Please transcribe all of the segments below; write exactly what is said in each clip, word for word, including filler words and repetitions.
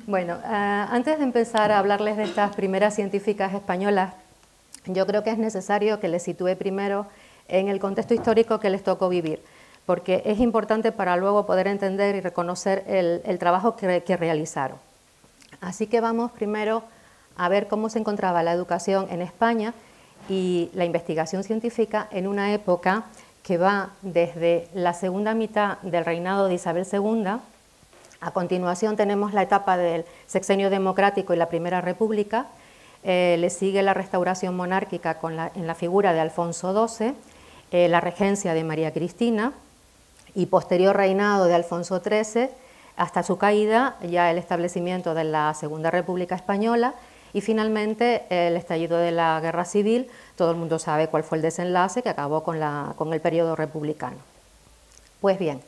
Bueno, uh, antes de empezar a hablarles de estas primeras científicas españolas, yo creo que es necesario que les sitúe primero en el contexto histórico que les tocó vivir, porque es importante para luego poder entender y reconocer el, el trabajo que, que realizaron. Así que vamos primero a ver cómo se encontraba la educación en España y la investigación científica en una época que va desde la segunda mitad del reinado de Isabel segunda. A continuación tenemos la etapa del sexenio democrático y la Primera República, eh, le sigue la restauración monárquica con la, en la figura de Alfonso doce, eh, la regencia de María Cristina y posterior reinado de Alfonso trece, hasta su caída, ya el establecimiento de la Segunda República Española y finalmente el estallido de la Guerra Civil. Todo el mundo sabe cuál fue el desenlace que acabó con, la, con el periodo republicano. Pues bien,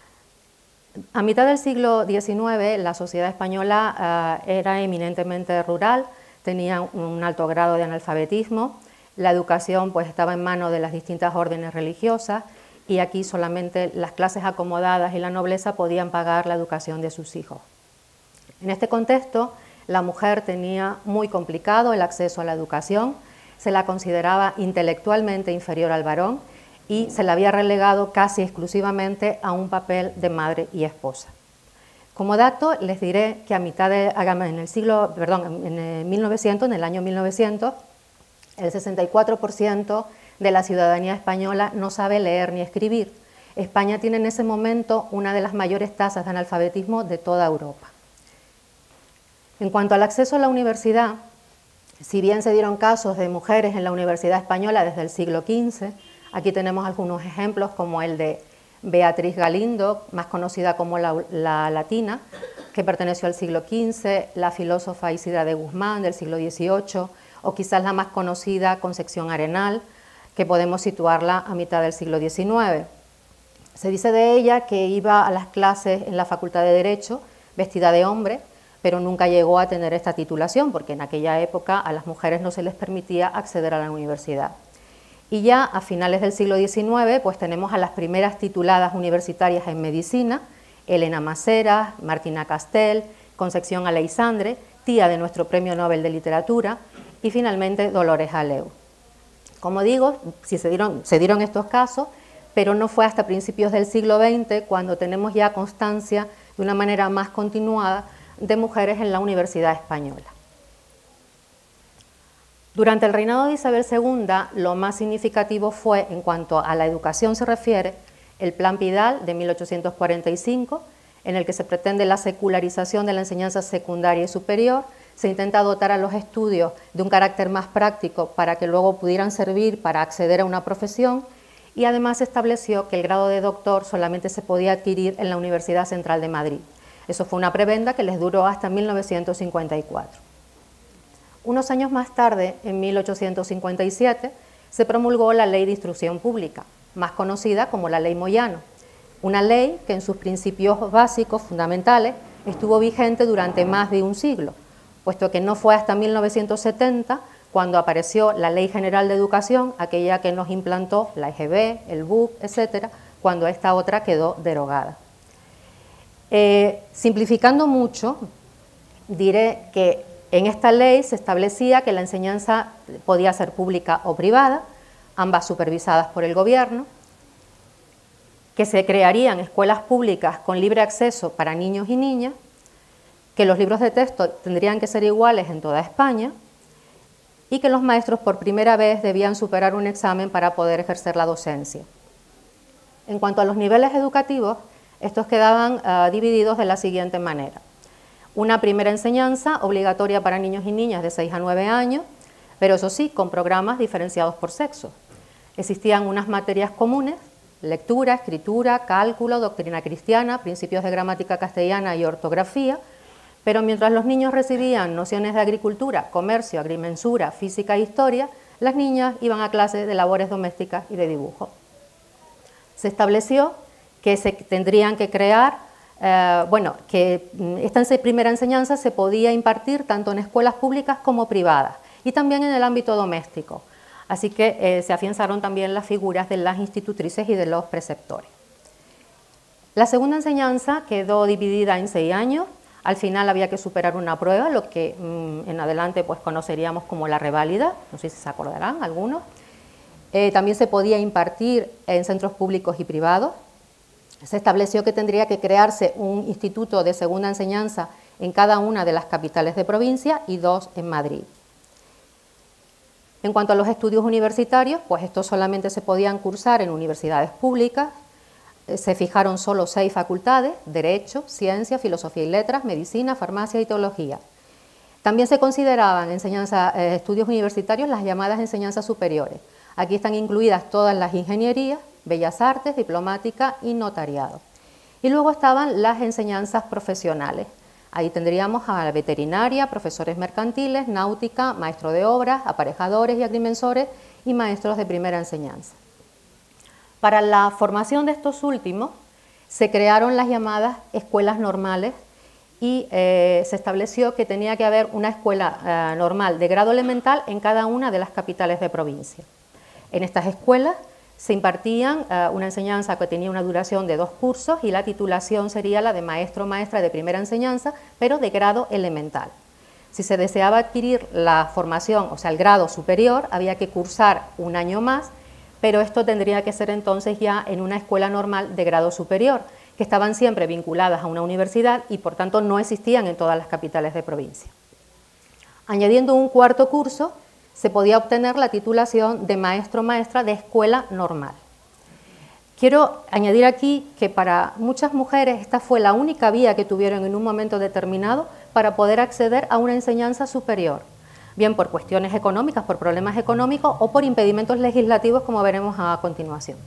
a mitad del siglo diecinueve la sociedad española uh, era eminentemente rural, tenía un alto grado de analfabetismo, la educación pues estaba en manos de las distintas órdenes religiosas y aquí solamente las clases acomodadas y la nobleza podían pagar la educación de sus hijos. En este contexto, la mujer tenía muy complicado el acceso a la educación, se la consideraba intelectualmente inferior al varón y se la había relegado casi exclusivamente a un papel de madre y esposa. Como dato, les diré que a mitad de, en el siglo, perdón, en el mil novecientos, en el año mil novecientos, el sesenta y cuatro por ciento de la ciudadanía española no sabe leer ni escribir. España tiene en ese momento una de las mayores tasas de analfabetismo de toda Europa. En cuanto al acceso a la universidad, si bien se dieron casos de mujeres en la Universidad Española desde el siglo quince, aquí tenemos algunos ejemplos como el de Beatriz Galindo, más conocida como la, la Latina, que perteneció al siglo quince, la filósofa Isidra de Guzmán del siglo dieciocho, o quizás la más conocida Concepción Arenal, que podemos situarla a mitad del siglo diecinueve. Se dice de ella que iba a las clases en la Facultad de Derecho vestida de hombre, pero nunca llegó a tener esta titulación, porque en aquella época a las mujeres no se les permitía acceder a la universidad. Y ya a finales del siglo diecinueve, pues tenemos a las primeras tituladas universitarias en medicina, Elena Maseras, Martina Castel, Concepción Aleixandre, tía de nuestro Premio Nobel de Literatura, y finalmente Dolores Aleu. Como digo, sí se dieron, se dieron estos casos, pero no fue hasta principios del siglo veinte cuando tenemos ya constancia de una manera más continuada de mujeres en la Universidad Española. Durante el reinado de Isabel segunda, lo más significativo fue, en cuanto a la educación se refiere, el Plan Pidal de mil ochocientos cuarenta y cinco, en el que se pretende la secularización de la enseñanza secundaria y superior. Se intenta dotar a los estudios de un carácter más práctico para que luego pudieran servir para acceder a una profesión y además se estableció que el grado de doctor solamente se podía adquirir en la Universidad Central de Madrid. Eso fue una prebenda que les duró hasta mil novecientos cincuenta y cuatro. Unos años más tarde, en mil ochocientos cincuenta y siete, se promulgó la Ley de Instrucción Pública, más conocida como la Ley Moyano, una ley que en sus principios básicos fundamentales estuvo vigente durante más de un siglo, puesto que no fue hasta mil novecientos setenta cuando apareció la Ley General de Educación, aquella que nos implantó la E G B, el B U C, etcétera, cuando esta otra quedó derogada. Eh, simplificando mucho, diré que en esta ley se establecía que la enseñanza podía ser pública o privada, ambas supervisadas por el gobierno, que se crearían escuelas públicas con libre acceso para niños y niñas, que los libros de texto tendrían que ser iguales en toda España y que los maestros por primera vez debían superar un examen para poder ejercer la docencia. En cuanto a los niveles educativos, estos quedaban uh, divididos de la siguiente manera. Una primera enseñanza obligatoria para niños y niñas de seis a nueve años, pero eso sí, con programas diferenciados por sexo. Existían unas materias comunes, lectura, escritura, cálculo, doctrina cristiana, principios de gramática castellana y ortografía, pero mientras los niños recibían nociones de agricultura, comercio, agrimensura, física e historia, las niñas iban a clases de labores domésticas y de dibujo. Se estableció que se tendrían que crear, eh, bueno, que esta primera enseñanza se podía impartir tanto en escuelas públicas como privadas y también en el ámbito doméstico. Así que eh, se afianzaron también las figuras de las institutrices y de los preceptores. La segunda enseñanza quedó dividida en seis años, Al final había que superar una prueba, lo que mmm, en adelante pues conoceríamos como la reválida, no sé si se acordarán algunos. Eh, también se podía impartir en centros públicos y privados. Se estableció que tendría que crearse un instituto de segunda enseñanza en cada una de las capitales de provincia y dos en Madrid. En cuanto a los estudios universitarios, pues estos solamente se podían cursar en universidades públicas. Se fijaron solo seis facultades: Derecho, Ciencia, Filosofía y Letras, Medicina, Farmacia y Teología. También se consideraban enseñanza, eh, estudios universitarios las llamadas enseñanzas superiores. Aquí están incluidas todas las ingenierías, bellas artes, diplomática y notariado. Y luego estaban las enseñanzas profesionales. Ahí tendríamos a la veterinaria, profesores mercantiles, náutica, maestro de obras, aparejadores y agrimensores y maestros de primera enseñanza. Para la formación de estos últimos se crearon las llamadas escuelas normales y eh, se estableció que tenía que haber una escuela eh, normal de grado elemental en cada una de las capitales de provincia. En estas escuelas se impartían uh, una enseñanza que tenía una duración de dos cursos y la titulación sería la de maestro o maestra de primera enseñanza, pero de grado elemental. Si se deseaba adquirir la formación, o sea, el grado superior, había que cursar un año más, pero esto tendría que ser entonces ya en una escuela normal de grado superior, que estaban siempre vinculadas a una universidad y por tanto no existían en todas las capitales de provincia. Añadiendo un cuarto curso, se podía obtener la titulación de maestro o maestra de escuela normal. Quiero añadir aquí que para muchas mujeres esta fue la única vía que tuvieron en un momento determinado para poder acceder a una enseñanza superior, bien por cuestiones económicas, por problemas económicos o por impedimentos legislativos, como veremos a continuación.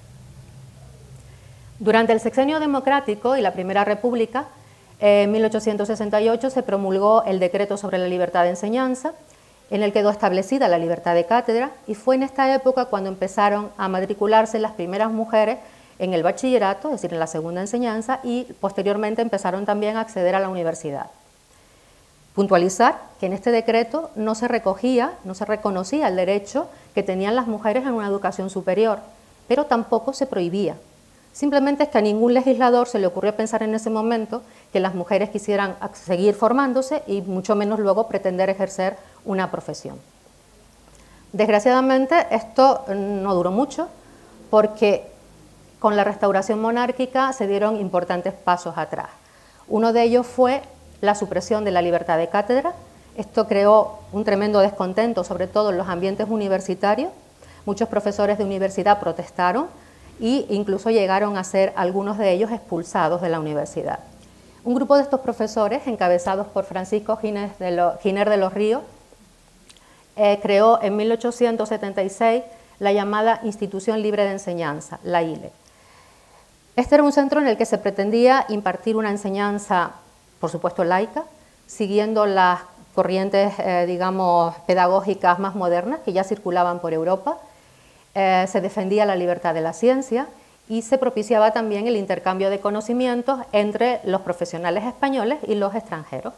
Durante el sexenio democrático y la Primera República, en mil ochocientos sesenta y ocho se promulgó el Decreto sobre la Libertad de Enseñanza, en el quedó establecida la libertad de cátedra, y fue en esta época cuando empezaron a matricularse las primeras mujeres en el bachillerato, es decir, en la segunda enseñanza, y posteriormente empezaron también a acceder a la universidad. Puntualizar que en este decreto no se recogía, no se reconocía el derecho que tenían las mujeres en una educación superior, pero tampoco se prohibía. Simplemente es que a ningún legislador se le ocurrió pensar en ese momento que las mujeres quisieran seguir formándose y mucho menos luego pretender ejercer una profesión. Desgraciadamente esto no duró mucho porque con la restauración monárquica se dieron importantes pasos atrás. Uno de ellos fue la supresión de la libertad de cátedra. Esto creó un tremendo descontento, sobre todo en los ambientes universitarios. Muchos profesores de universidad protestaron e incluso llegaron a ser algunos de ellos expulsados de la universidad. Un grupo de estos profesores, encabezados por Francisco Giner de, lo, Giner de los Ríos, eh, creó en mil ochocientos setenta y seis la llamada Institución Libre de Enseñanza, la I L E. Este era un centro en el que se pretendía impartir una enseñanza, por supuesto laica, siguiendo las corrientes, eh, digamos, pedagógicas más modernas que ya circulaban por Europa. Eh, se defendía la libertad de la ciencia y se propiciaba también el intercambio de conocimientos entre los profesionales españoles y los extranjeros.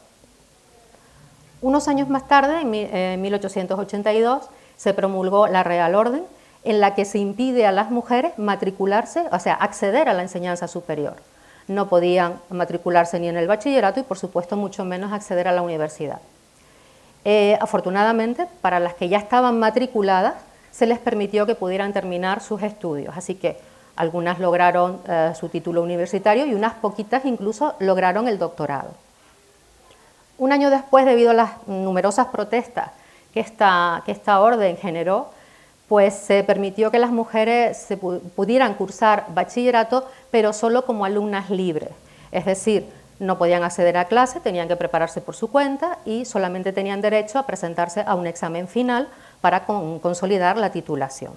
Unos años más tarde, en mil ochocientos ochenta y dos, se promulgó la Real Orden, en la que se impide a las mujeres matricularse, o sea, acceder a la enseñanza superior. No podían matricularse ni en el bachillerato y, por supuesto, mucho menos acceder a la universidad. Eh, afortunadamente, para las que ya estaban matriculadas, se les permitió que pudieran terminar sus estudios, así que algunas lograron eh, su título universitario y unas poquitas incluso lograron el doctorado. Un año después, debido a las numerosas protestas que esta, que esta orden generó, pues se permitió que las mujeres se pu- pudieran cursar bachillerato, pero solo como alumnas libres, es decir, no podían acceder a clase, tenían que prepararse por su cuenta y solamente tenían derecho a presentarse a un examen final para con, consolidar la titulación.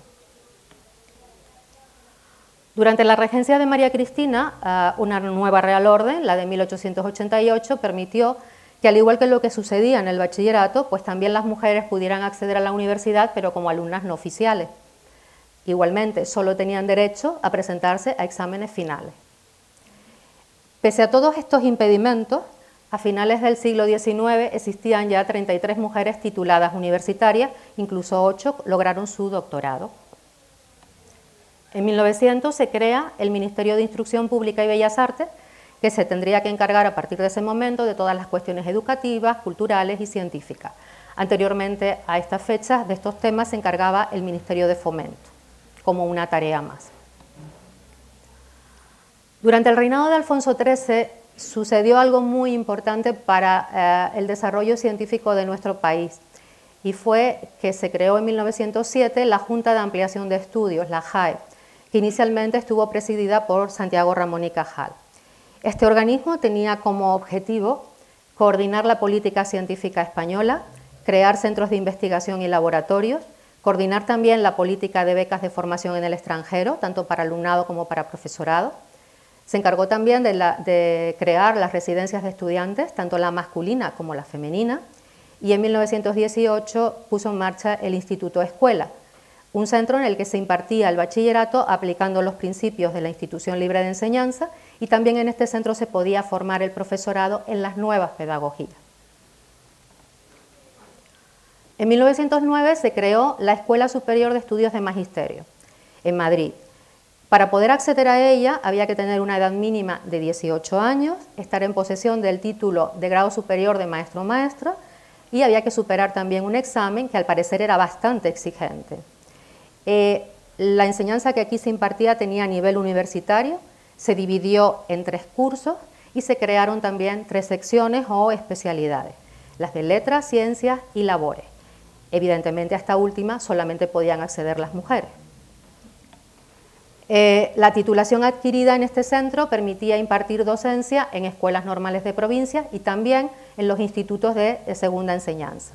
Durante la regencia de María Cristina, uh, una nueva Real Orden, la de mil ochocientos ochenta y ocho, permitió que, al igual que lo que sucedía en el bachillerato, pues también las mujeres pudieran acceder a la universidad, pero como alumnas no oficiales. Igualmente, solo tenían derecho a presentarse a exámenes finales. Pese a todos estos impedimentos, a finales del siglo diecinueve existían ya treinta y tres mujeres tituladas universitarias, incluso ocho lograron su doctorado. En mil novecientos se crea el Ministerio de Instrucción Pública y Bellas Artes, que se tendría que encargar a partir de ese momento de todas las cuestiones educativas, culturales y científicas. Anteriormente a estas fechas de estos temas se encargaba el Ministerio de Fomento, como una tarea más. Durante el reinado de Alfonso trece sucedió algo muy importante para eh, el desarrollo científico de nuestro país, y fue que se creó en mil novecientos siete la Junta de Ampliación de Estudios, la J A E, que inicialmente estuvo presidida por Santiago Ramón y Cajal. Este organismo tenía como objetivo coordinar la política científica española, crear centros de investigación y laboratorios, coordinar también la política de becas de formación en el extranjero, tanto para alumnado como para profesorado. Se encargó también de, la, de crear las residencias de estudiantes, tanto la masculina como la femenina, y en mil novecientos dieciocho puso en marcha el Instituto Escuela, un centro en el que se impartía el bachillerato aplicando los principios de la institución libre de enseñanza, y también en este centro se podía formar el profesorado en las nuevas pedagogías. En mil novecientos nueve se creó la Escuela Superior de Estudios de Magisterio, en Madrid. Para poder acceder a ella había que tener una edad mínima de dieciocho años, estar en posesión del título de grado superior de maestro o maestra, y había que superar también un examen que al parecer era bastante exigente. Eh, la enseñanza que aquí se impartía tenía nivel universitario, se dividió en tres cursos y se crearon también tres secciones o especialidades, las de letras, ciencias y labores. Evidentemente a esta última solamente podían acceder las mujeres. Eh, la titulación adquirida en este centro permitía impartir docencia en escuelas normales de provincias y también en los institutos de, de segunda enseñanza.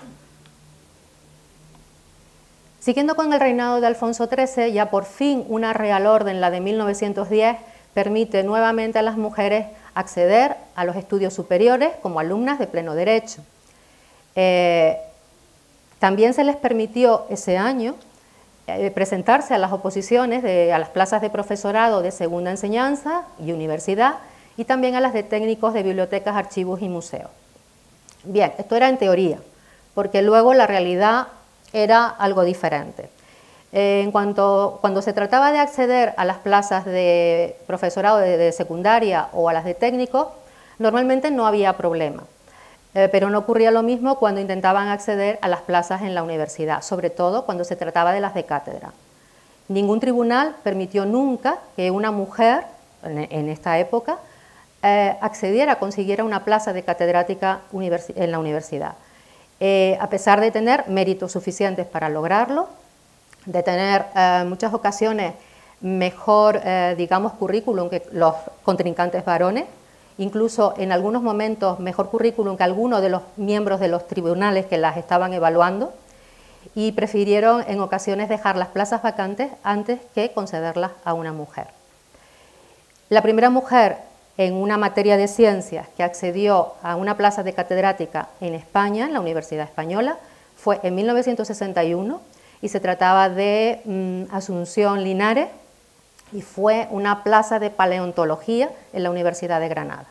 Siguiendo con el reinado de Alfonso trece, ya por fin una Real Orden, la de mil novecientos diez, permite nuevamente a las mujeres acceder a los estudios superiores como alumnas de pleno derecho. Eh, también se les permitió ese año eh, presentarse a las oposiciones, de, a las plazas de profesorado de segunda enseñanza y universidad, y también a las de técnicos de bibliotecas, archivos y museos. Bien, esto era en teoría, porque luego la realidad era algo diferente. Eh, en cuanto, cuando se trataba de acceder a las plazas de profesorado de, de secundaria o a las de técnico, normalmente no había problema, eh, pero no ocurría lo mismo cuando intentaban acceder a las plazas en la universidad, sobre todo cuando se trataba de las de cátedra. Ningún tribunal permitió nunca que una mujer, en, en esta época, eh, accediera, consiguiera una plaza de catedrática en la universidad, eh, a pesar de tener méritos suficientes para lograrlo, de tener en eh, muchas ocasiones mejor, eh, digamos, currículum que los contrincantes varones, incluso en algunos momentos mejor currículum que algunos de los miembros de los tribunales que las estaban evaluando, y prefirieron en ocasiones dejar las plazas vacantes antes que concederlas a una mujer. La primera mujer en una materia de ciencias que accedió a una plaza de catedrática en España, en la Universidad Española, fue en mil novecientos sesenta y uno, y se trataba de mm, Asunción Linares, y fue una plaza de paleontología en la Universidad de Granada.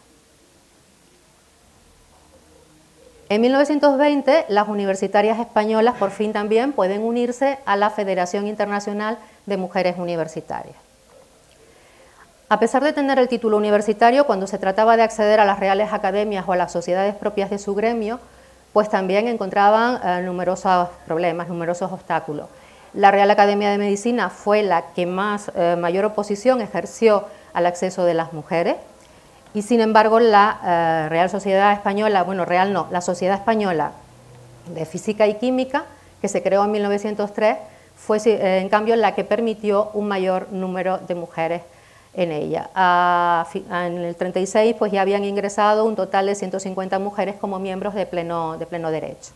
En mil novecientos veinte, las universitarias españolas por fin también pueden unirse a la Federación Internacional de Mujeres Universitarias. A pesar de tener el título universitario, cuando se trataba de acceder a las reales academias o a las sociedades propias de su gremio, pues también encontraban eh, numerosos problemas, numerosos obstáculos. La Real Academia de Medicina fue la que más eh, mayor oposición ejerció al acceso de las mujeres, y sin embargo la eh, Real Sociedad Española, bueno, Real no, la Sociedad Española de Física y Química, que se creó en mil novecientos tres, fue eh, en cambio la que permitió un mayor número de mujeres en ella. A, a, en el treinta y seis pues ya habían ingresado un total de ciento cincuenta mujeres como miembros de pleno, de pleno derecho.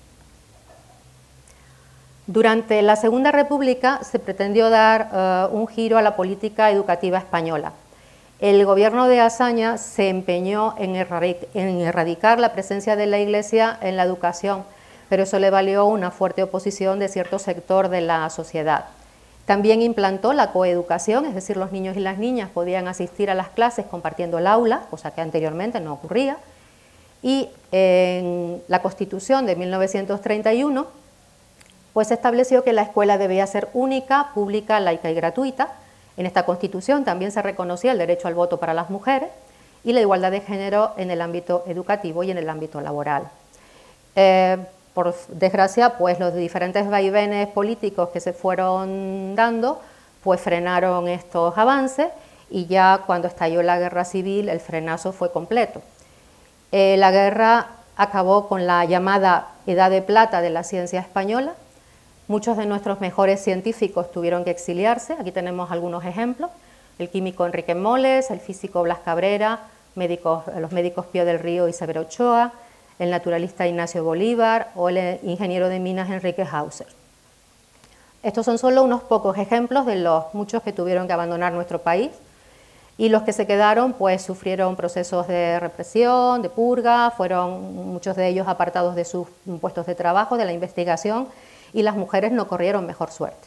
Durante la Segunda República se pretendió dar uh, un giro a la política educativa española. El gobierno de Azaña se empeñó en, erradic en erradicar la presencia de la Iglesia en la educación, pero eso le valió una fuerte oposición de cierto sector de la sociedad. También implantó la coeducación, es decir, los niños y las niñas podían asistir a las clases compartiendo el aula, cosa que anteriormente no ocurría, y en la Constitución de mil novecientos treinta y uno pues estableció que la escuela debía ser única, pública, laica y gratuita. En esta Constitución también se reconocía el derecho al voto para las mujeres, y la igualdad de género en el ámbito educativo y en el ámbito laboral. Eh, por desgracia, pues los diferentes vaivenes políticos que se fueron dando, pues frenaron estos avances y ya cuando estalló la guerra civil el frenazo fue completo. Eh, la guerra acabó con la llamada Edad de Plata de la ciencia española. Muchos de nuestros mejores científicos tuvieron que exiliarse, aquí tenemos algunos ejemplos, el químico Enrique Moles, el físico Blas Cabrera, médicos, los médicos Pío del Río y Severo Ochoa, el naturalista Ignacio Bolívar o el ingeniero de minas Enrique Hauser. Estos son solo unos pocos ejemplos de los muchos que tuvieron que abandonar nuestro país, y los que se quedaron pues sufrieron procesos de represión, de purga, fueron muchos de ellos apartados de sus puestos de trabajo, de la investigación, y las mujeres no corrieron mejor suerte.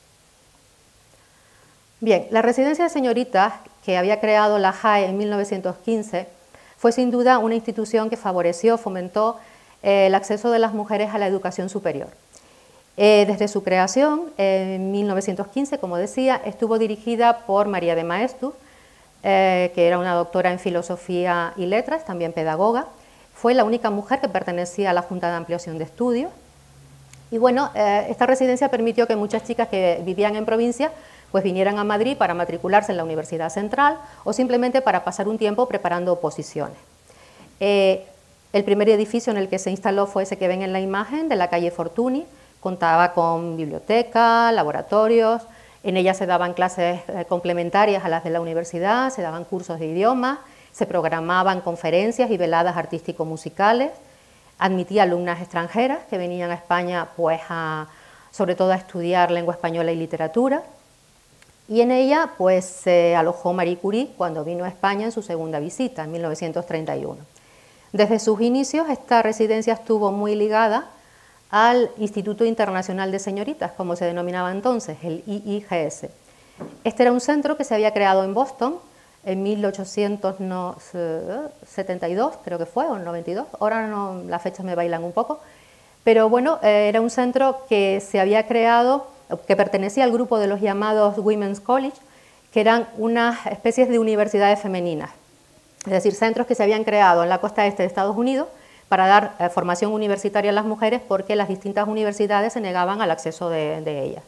Bien, la residencia de señoritas que había creado la J A E en mil novecientos quince fue sin duda una institución que favoreció, fomentó eh, el acceso de las mujeres a la educación superior. Eh, desde su creación, eh, en mil novecientos quince, como decía, estuvo dirigida por María de Maeztu, eh, que era una doctora en Filosofía y Letras, también pedagoga. Fue la única mujer que pertenecía a la Junta de Ampliación de Estudios. Y bueno, eh, esta residencia permitió que muchas chicas que vivían en provincia pues vinieran a Madrid para matricularse en la Universidad Central o simplemente para pasar un tiempo preparando oposiciones. Eh, el primer edificio en el que se instaló fue ese que ven en la imagen, de la calle Fortuny. Contaba con biblioteca, laboratorios, en ella se daban clases eh, complementarias a las de la universidad, se daban cursos de idiomas, se programaban conferencias y veladas artístico-musicales, admitía alumnas extranjeras que venían a España pues a, sobre todo a estudiar lengua española y literatura. Y en ella pues se alojó Marie Curie cuando vino a España en su segunda visita, en mil novecientos treinta y uno. Desde sus inicios esta residencia estuvo muy ligada al Instituto Internacional de Señoritas, como se denominaba entonces, el I I G S. Este era un centro que se había creado en Boston en mil ochocientos setenta y dos, creo que fue, o noventa y dos, ahora no, las fechas me bailan un poco, pero bueno, eh, era un centro que se había creado, que pertenecía al grupo de los llamados Women's College, que eran unas especies de universidades femeninas, es decir, centros que se habían creado en la costa este de Estados Unidos para dar eh, formación universitaria a las mujeres porque las distintas universidades se negaban al acceso de, de ellas.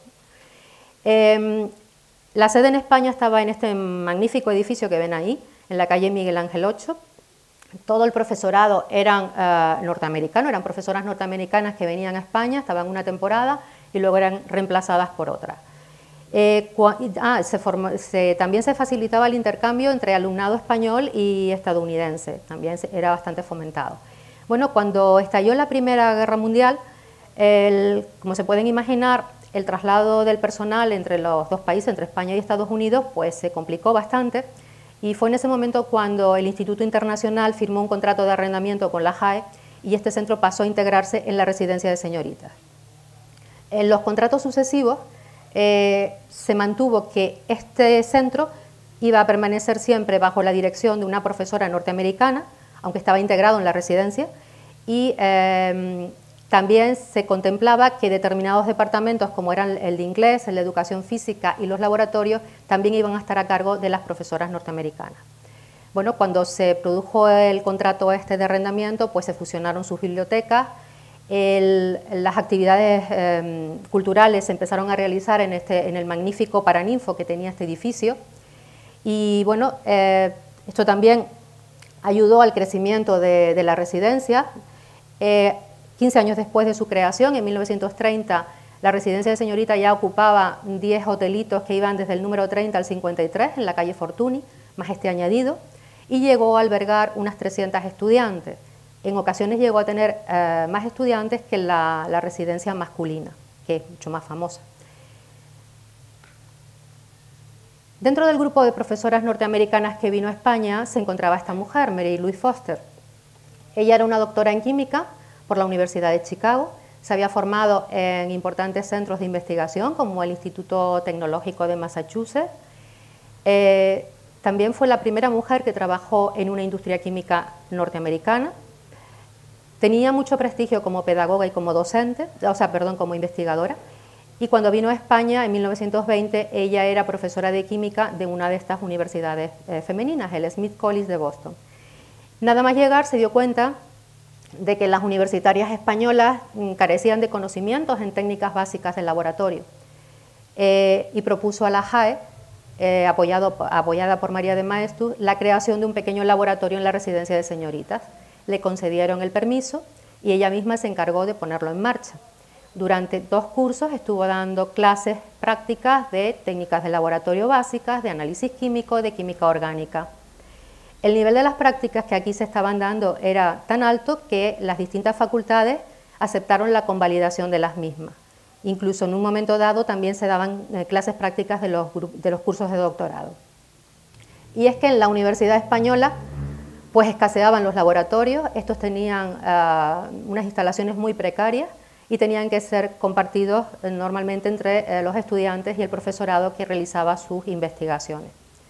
Eh, la sede en España estaba en este magnífico edificio que ven ahí, en la calle Miguel Ángel ocho. Todo el profesorado eran eh, norteamericanos, eran profesoras norteamericanas que venían a España, estaban una temporada y luego eran reemplazadas por otras. Eh, ah, se formó, se, también se facilitaba el intercambio entre alumnado español y estadounidense, también era bastante fomentado. Bueno, cuando estalló la Primera Guerra Mundial, el, como se pueden imaginar, el traslado del personal entre los dos países, entre España y Estados Unidos, pues se complicó bastante, y fue en ese momento cuando el Instituto Internacional firmó un contrato de arrendamiento con la J A E y este centro pasó a integrarse en la residencia de señoritas. En los contratos sucesivos eh, se mantuvo que este centro iba a permanecer siempre bajo la dirección de una profesora norteamericana, aunque estaba integrado en la residencia, y eh, también se contemplaba que determinados departamentos, como eran el de inglés, el de educación física y los laboratorios, también iban a estar a cargo de las profesoras norteamericanas. Bueno, cuando se produjo el contrato este de arrendamiento, pues se fusionaron sus bibliotecas, el, las actividades eh, culturales se empezaron a realizar en, este, en el magnífico Paraninfo que tenía este edificio, y bueno, eh, esto también ayudó al crecimiento de, de la residencia. Eh, quince años después de su creación, en mil novecientos treinta, la residencia de señorita ya ocupaba diez hotelitos que iban desde el número treinta al cincuenta y tres en la calle Fortuny, más este añadido, y llegó a albergar unas trescientas estudiantes. En ocasiones llegó a tener eh, más estudiantes que la, la residencia masculina, que es mucho más famosa. Dentro del grupo de profesoras norteamericanas que vino a España se encontraba esta mujer, Mary Louise Foster. Ella era una doctora en química por la Universidad de Chicago, se había formado en importantes centros de investigación como el Instituto Tecnológico de Massachusetts. Eh, también fue la primera mujer que trabajó en una industria química norteamericana. Tenía mucho prestigio como pedagoga y como docente, o sea, perdón, como investigadora. y cuando vino a España en mil novecientos veinte ella era profesora de química de una de estas universidades eh, femeninas, el Smith College de Boston. Nada más llegar se dio cuenta de que las universitarias españolas carecían de conocimientos en técnicas básicas del laboratorio eh, y propuso a la J A E, eh, apoyado, apoyada por María de Maeztu, la creación de un pequeño laboratorio en la residencia de señoritas. Le concedieron el permiso y ella misma se encargó de ponerlo en marcha. Durante dos cursos estuvo dando clases prácticas de técnicas de laboratorio básicas, de análisis químico, de química orgánica. El nivel de las prácticas que aquí se estaban dando era tan alto que las distintas facultades aceptaron la convalidación de las mismas. Incluso en un momento dado también se daban eh, clases prácticas de los, de los cursos de doctorado. Y es que en la Universidad Española pues escaseaban los laboratorios, estos tenían uh, unas instalaciones muy precarias y tenían que ser compartidos eh, normalmente entre eh, los estudiantes y el profesorado que realizaba sus investigaciones.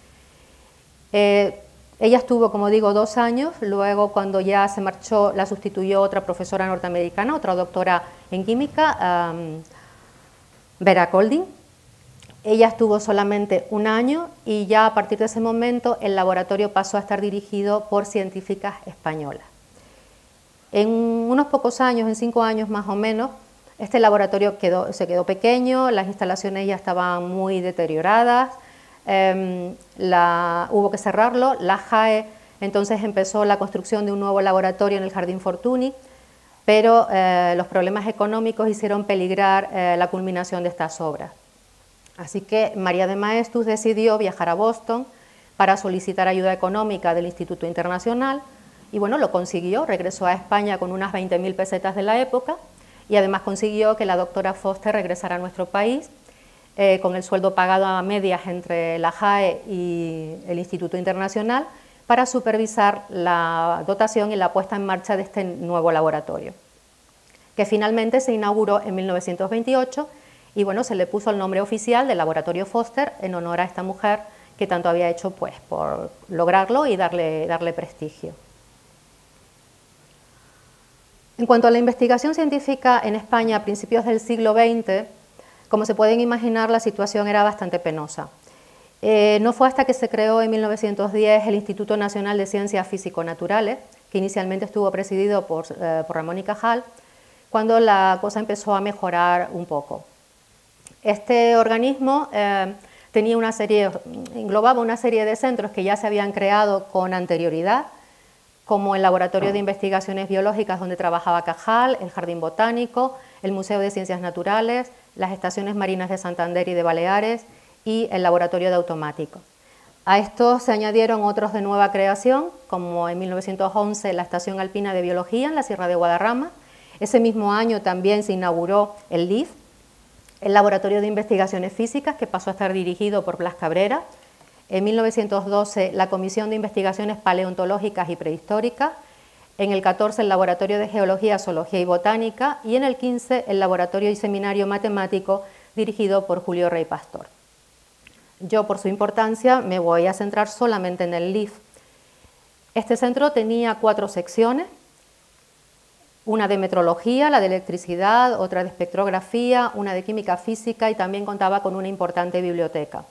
Eh, Ella estuvo, como digo, dos años, luego cuando ya se marchó la sustituyó otra profesora norteamericana, otra doctora en química, um, Vera Colding. Ella estuvo solamente un año y ya a partir de ese momento el laboratorio pasó a estar dirigido por científicas españolas. En unos pocos años, en cinco años más o menos, este laboratorio quedó, se quedó pequeño, las instalaciones ya estaban muy deterioradas. Eh, la, hubo que cerrarlo, la J A E entonces empezó la construcción de un nuevo laboratorio en el Jardín Fortuny, pero eh, los problemas económicos hicieron peligrar eh, la culminación de estas obras. Así que María de Maeztu decidió viajar a Boston para solicitar ayuda económica del Instituto Internacional y bueno, lo consiguió, regresó a España con unas veinte mil pesetas de la época y además consiguió que la doctora Foster regresara a nuestro país Eh, con el sueldo pagado a medias entre la J A E y el Instituto Internacional para supervisar la dotación y la puesta en marcha de este nuevo laboratorio, que finalmente se inauguró en mil novecientos veintiocho y bueno, se le puso el nombre oficial de Laboratorio Foster en honor a esta mujer que tanto había hecho pues, por lograrlo y darle, darle prestigio. En cuanto a la investigación científica en España a principios del siglo veinte, como se pueden imaginar, la situación era bastante penosa. Eh, no fue hasta que se creó en mil novecientos diez el Instituto Nacional de Ciencias Físico-Naturales, que inicialmente estuvo presidido por, eh, por Ramón y Cajal, cuando la cosa empezó a mejorar un poco. Este organismo eh, tenía una serie, englobaba una serie de centros que ya se habían creado con anterioridad, como el Laboratorio de Investigaciones Biológicas donde trabajaba Cajal, el Jardín Botánico, el Museo de Ciencias Naturales, las Estaciones Marinas de Santander y de Baleares y el Laboratorio de Automáticos. A estos se añadieron otros de nueva creación, como en mil novecientos once la Estación Alpina de Biología en la Sierra de Guadarrama. Ese mismo año también se inauguró el L I F, el Laboratorio de Investigaciones Físicas, que pasó a estar dirigido por Blas Cabrera. En mil novecientos doce la Comisión de Investigaciones Paleontológicas y Prehistóricas, en el catorce el Laboratorio de Geología, Zoología y Botánica y en el quince el Laboratorio y Seminario Matemático dirigido por Julio Rey Pastor. Yo, por su importancia, me voy a centrar solamente en el L I F. Este centro tenía cuatro secciones, una de metrología, la de electricidad, otra de espectrografía, una de química física y también contaba con una importante biblioteca.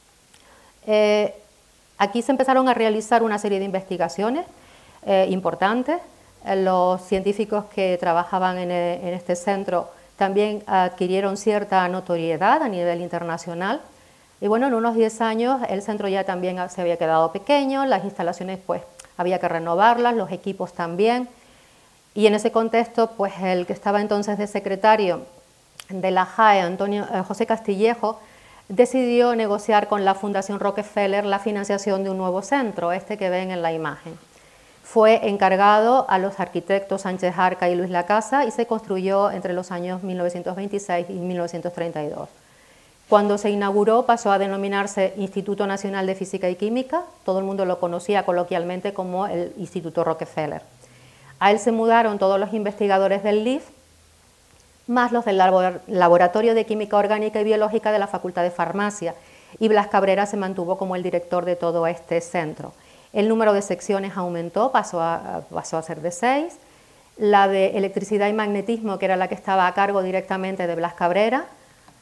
Eh, aquí se empezaron a realizar una serie de investigaciones eh, importantes. Eh, los científicos que trabajaban en, en este centro también adquirieron cierta notoriedad a nivel internacional. Y bueno, en unos diez años el centro ya también se había quedado pequeño, las instalaciones pues había que renovarlas, los equipos también. Y en ese contexto, pues el que estaba entonces de secretario de la J A E, Antonio, eh, José Castillejo, decidió negociar con la Fundación Rockefeller la financiación de un nuevo centro, este que ven en la imagen. Fue encargado a los arquitectos Sánchez Arca y Luis Lacasa y se construyó entre los años mil novecientos veintiséis y mil novecientos treinta y dos. Cuando se inauguró pasó a denominarse Instituto Nacional de Física y Química, todo el mundo lo conocía coloquialmente como el Instituto Rockefeller. A él se mudaron todos los investigadores del L I F, más los del Laboratorio de Química Orgánica y Biológica de la Facultad de Farmacia, y Blas Cabrera se mantuvo como el director de todo este centro. El número de secciones aumentó, pasó a, pasó a ser de seis, la de electricidad y magnetismo, que era la que estaba a cargo directamente de Blas Cabrera,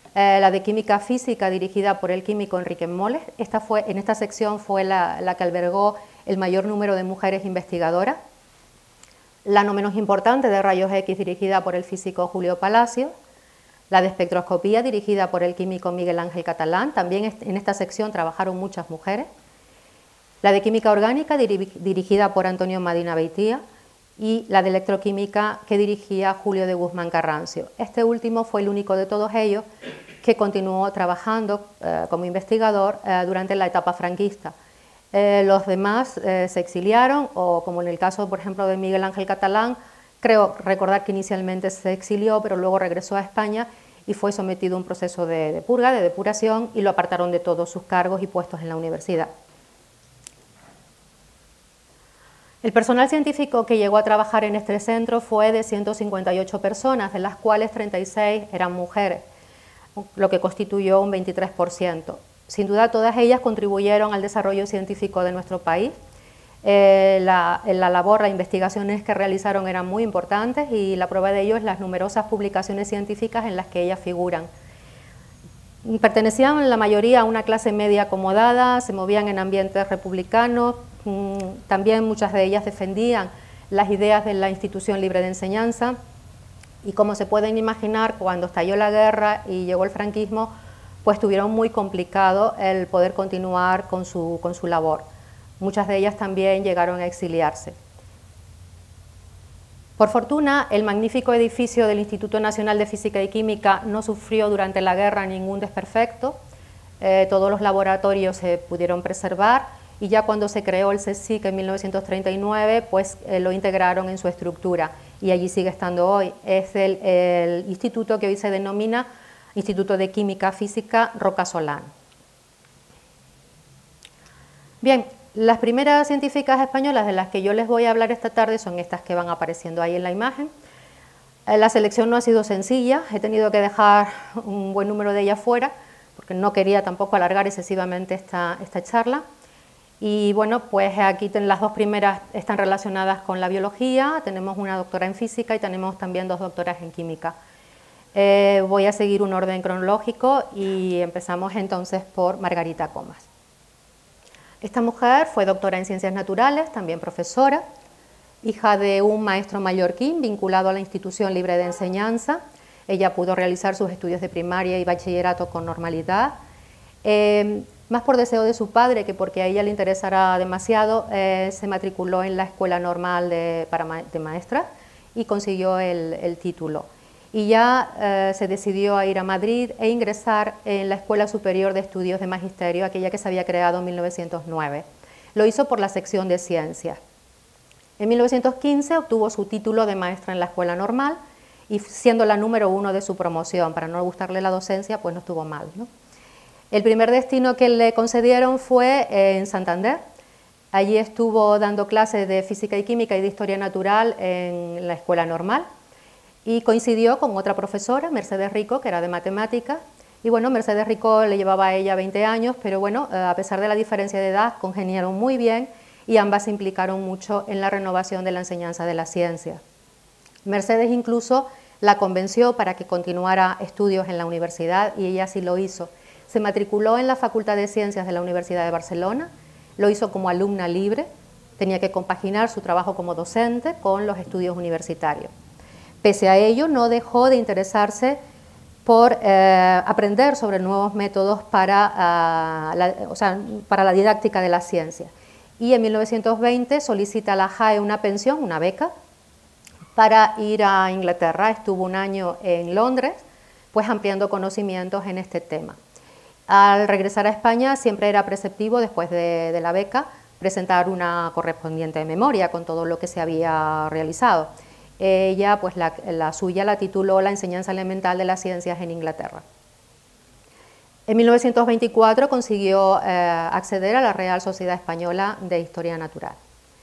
eh, la de Química Física dirigida por el químico Enrique Moles. Esta fue, en esta sección fue la, la que albergó el mayor número de mujeres investigadoras. La no menos importante de Rayos X dirigida por el físico Julio Palacio. La de Espectroscopía dirigida por el químico Miguel Ángel Catalán. También en esta sección trabajaron muchas mujeres. La de Química Orgánica dirigida por Antonio Madina Beitía. Y la de Electroquímica que dirigía Julio de Guzmán Carrancio. Este último fue el único de todos ellos que continuó trabajando eh, como investigador eh, durante la etapa franquista. Eh, los demás eh, se exiliaron, o como en el caso, por ejemplo, de Miguel Ángel Catalán, creo recordar que inicialmente se exilió, pero luego regresó a España y fue sometido a un proceso de, de purga, de depuración, y lo apartaron de todos sus cargos y puestos en la universidad. El personal científico que llegó a trabajar en este centro fue de ciento cincuenta y ocho personas, de las cuales treinta y seis eran mujeres, lo que constituyó un veintitrés por ciento. Sin duda, todas ellas contribuyeron al desarrollo científico de nuestro país. Eh, la, la labor, las investigaciones que realizaron eran muy importantes y la prueba de ello es las numerosas publicaciones científicas en las que ellas figuran. Pertenecían la mayoría a una clase media acomodada, se movían en ambientes republicanos. También muchas de ellas defendían las ideas de la institución libre de enseñanza, y como se pueden imaginar, cuando estalló la guerra y llegó el franquismo, pues tuvieron muy complicado el poder continuar con su, con su labor. Muchas de ellas también llegaron a exiliarse. Por fortuna, el magnífico edificio del Instituto Nacional de Física y Química no sufrió durante la guerra ningún desperfecto. Eh, todos los laboratorios se pudieron preservar, y ya cuando se creó el CSIC en mil novecientos treinta y nueve, pues eh, lo integraron en su estructura, y allí sigue estando hoy. Es el, el instituto que hoy se denomina Instituto de Química Física Roca Solán. Bien, las primeras científicas españolas de las que yo les voy a hablar esta tarde son estas que van apareciendo ahí en la imagen. Eh, la selección no ha sido sencilla, he tenido que dejar un buen número de ellas fuera, porque no quería tampoco alargar excesivamente esta, esta charla. Y bueno, pues aquí las dos primeras están relacionadas con la biología, tenemos una doctora en física y tenemos también dos doctoras en química. Eh, voy a seguir un orden cronológico y empezamos entonces por Margarita Comas. Esta mujer fue doctora en Ciencias Naturales, también profesora, hija de un maestro mallorquín vinculado a la Institución Libre de Enseñanza. Ella pudo realizar sus estudios de primaria y bachillerato con normalidad. Eh, Más por deseo de su padre que porque a ella le interesara demasiado, eh, se matriculó en la Escuela Normal de, para ma de Maestras y consiguió el, el título. Y ya eh, se decidió a ir a Madrid e ingresar en la Escuela Superior de Estudios de Magisterio, aquella que se había creado en mil novecientos nueve. Lo hizo por la sección de Ciencias. En mil novecientos quince obtuvo su título de maestra en la Escuela Normal, y siendo la número uno de su promoción. Para no gustarle la docencia, pues no estuvo mal, ¿no? El primer destino que le concedieron fue en Santander. Allí estuvo dando clases de física y química y de historia natural en la Escuela Normal, y coincidió con otra profesora, Mercedes Rico, que era de matemáticas. Y bueno, Mercedes Rico le llevaba a ella veinte años, pero bueno, a pesar de la diferencia de edad, congeniaron muy bien y ambas se implicaron mucho en la renovación de la enseñanza de la ciencia. Mercedes incluso la convenció para que continuara estudios en la universidad, y ella sí lo hizo. Se matriculó en la Facultad de Ciencias de la Universidad de Barcelona, lo hizo como alumna libre, tenía que compaginar su trabajo como docente con los estudios universitarios. Pese a ello, no dejó de interesarse por eh, aprender sobre nuevos métodos para, uh, la, o sea, para la didáctica de la ciencia. Y en mil novecientos veinte solicita a la J A E una pensión, una beca, para ir a Inglaterra. Estuvo un año en Londres, pues ampliando conocimientos en este tema. Al regresar a España siempre era preceptivo, después de, de la beca, presentar una correspondiente memoria con todo lo que se había realizado. Ella, pues la, la suya la tituló La enseñanza elemental de las ciencias en Inglaterra. En mil novecientos veinticuatro consiguió eh, acceder a la Real Sociedad Española de Historia Natural.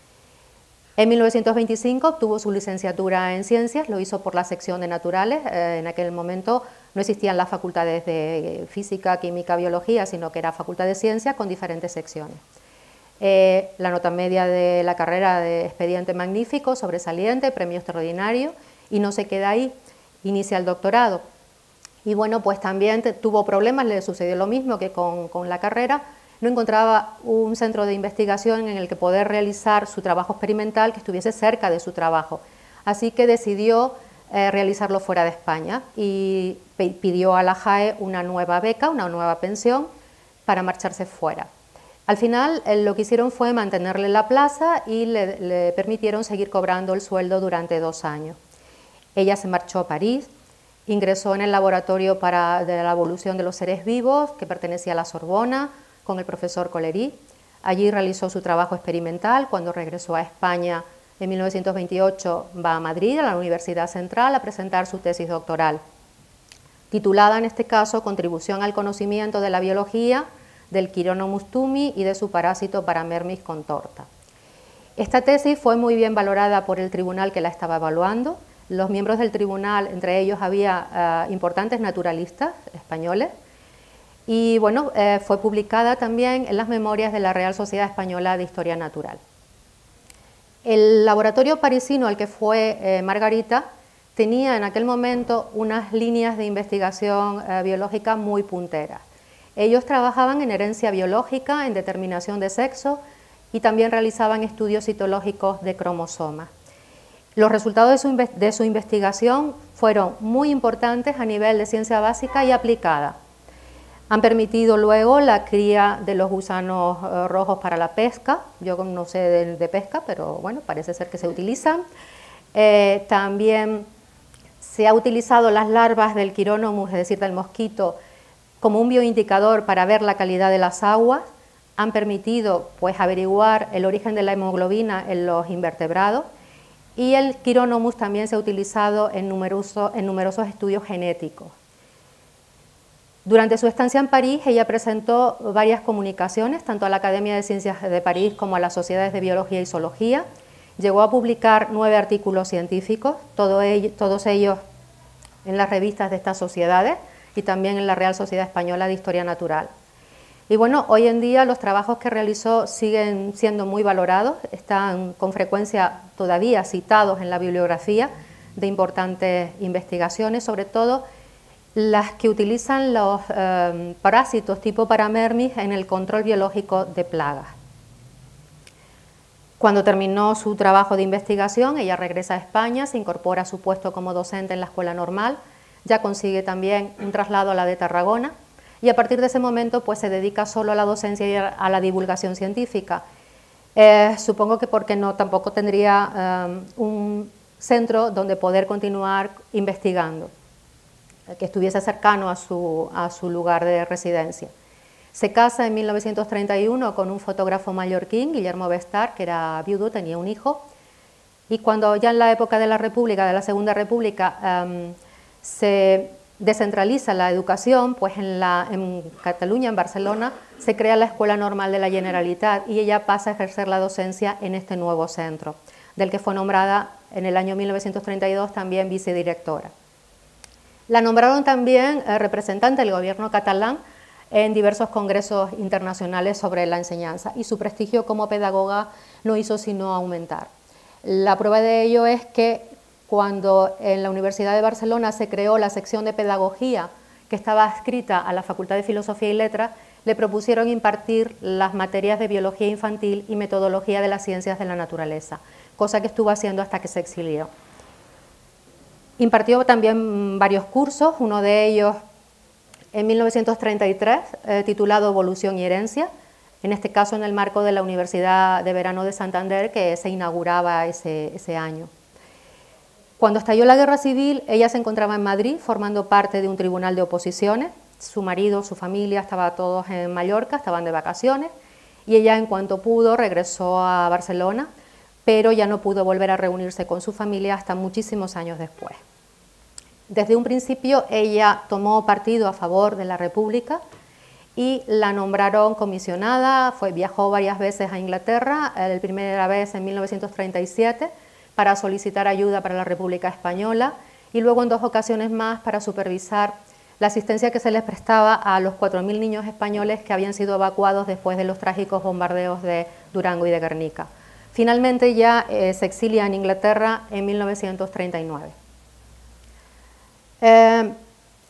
En mil novecientos veinticinco obtuvo su licenciatura en Ciencias, lo hizo por la sección de Naturales. Eh, en aquel momento no existían las facultades de Física, Química, Biología, sino que era Facultad de Ciencias con diferentes secciones. Eh, la nota media de la carrera de expediente magnífico, sobresaliente, premio extraordinario, y no se queda ahí, inicia el doctorado. Y bueno, pues también tuvo problemas, le sucedió lo mismo que con, con la carrera, no encontraba un centro de investigación en el que poder realizar su trabajo experimental que estuviese cerca de su trabajo. Así que decidió eh, realizarlo fuera de España y pidió a la JAE una nueva beca, una nueva pensión para marcharse fuera. Al final eh, lo que hicieron fue mantenerle la plaza y le, le permitieron seguir cobrando el sueldo durante dos años. Ella se marchó a París, ingresó en el laboratorio para, de la evolución de los seres vivos que pertenecía a la Sorbona con el profesor Collery. Allí realizó su trabajo experimental. Cuando regresó a España en mil novecientos veintiocho va a Madrid, a la Universidad Central, a presentar su tesis doctoral, titulada en este caso Contribución al conocimiento de la biología del Chironomus tumi y de su parásito Paramermis contorta. Esta tesis fue muy bien valorada por el tribunal que la estaba evaluando. Los miembros del tribunal, entre ellos había uh, importantes naturalistas españoles, y bueno, eh, fue publicada también en las memorias de la Real Sociedad Española de Historia Natural. El laboratorio parisino al que fue eh, Margarita tenía en aquel momento unas líneas de investigación eh, biológica muy punteras. Ellos trabajaban en herencia biológica, en determinación de sexo y también realizaban estudios citológicos de cromosomas. Los resultados de su, de su investigación fueron muy importantes a nivel de ciencia básica y aplicada. Han permitido luego la cría de los gusanos eh, rojos para la pesca. Yo no sé de, de pesca, pero bueno, parece ser que se utilizan. Eh, también se ha utilizado las larvas del Chironomus, es decir, del mosquito, como un bioindicador para ver la calidad de las aguas. Han permitido pues, averiguar el origen de la hemoglobina en los invertebrados. Y el Chironomus también se ha utilizado en, numeroso, en numerosos estudios genéticos. Durante su estancia en París, ella presentó varias comunicaciones, tanto a la Academia de Ciencias de París como a las sociedades de Biología y Zoología. Llegó a publicar nueve artículos científicos, todo ello, todos ellos en las revistas de estas sociedades y también en la Real Sociedad Española de Historia Natural. Y bueno, hoy en día los trabajos que realizó siguen siendo muy valorados, están con frecuencia todavía citados en la bibliografía de importantes investigaciones, sobre todo las que utilizan los eh, parásitos tipo Paramermis en el control biológico de plagas. Cuando terminó su trabajo de investigación, ella regresa a España, se incorpora a su puesto como docente en la Escuela Normal, ya consigue también un traslado a la de Tarragona y a partir de ese momento pues, se dedica solo a la docencia y a la divulgación científica. Eh, supongo que porque no, tampoco tendría eh, un centro donde poder continuar investigando, que estuviese cercano a su, a su lugar de residencia. Se casa en mil novecientos treinta y uno con un fotógrafo mallorquín, Guillermo Bestar, que era viudo, tenía un hijo, y cuando ya en la época de la República, de la Segunda República, um, se descentraliza la educación, pues en, la, en Cataluña, en Barcelona, se crea la Escuela Normal de la Generalitat y ella pasa a ejercer la docencia en este nuevo centro, del que fue nombrada en el año mil novecientos treinta y dos también vicedirectora. La nombraron también eh, representante del gobierno catalán en diversos congresos internacionales sobre la enseñanza y su prestigio como pedagoga no hizo sino aumentar. La prueba de ello es que cuando en la Universidad de Barcelona se creó la sección de pedagogía que estaba adscrita a la Facultad de Filosofía y Letras, le propusieron impartir las materias de biología infantil y metodología de las ciencias de la naturaleza, cosa que estuvo haciendo hasta que se exilió. Impartió también varios cursos, uno de ellos en mil novecientos treinta y tres, eh, titulado Evolución y Herencia, en este caso en el marco de la Universidad de Verano de Santander, que se inauguraba ese, ese año. Cuando estalló la Guerra Civil, ella se encontraba en Madrid formando parte de un tribunal de oposiciones. Su marido, su familia, estaban todos en Mallorca, estaban de vacaciones, y ella en cuanto pudo regresó a Barcelona, pero ya no pudo volver a reunirse con su familia hasta muchísimos años después. Desde un principio ella tomó partido a favor de la República y la nombraron comisionada, fue, viajó varias veces a Inglaterra, la primera vez en mil novecientos treinta y siete para solicitar ayuda para la República Española y luego en dos ocasiones más para supervisar la asistencia que se les prestaba a los cuatro mil niños españoles que habían sido evacuados después de los trágicos bombardeos de Durango y de Guernica. Finalmente ya eh, se exilia en Inglaterra en mil novecientos treinta y nueve. Eh,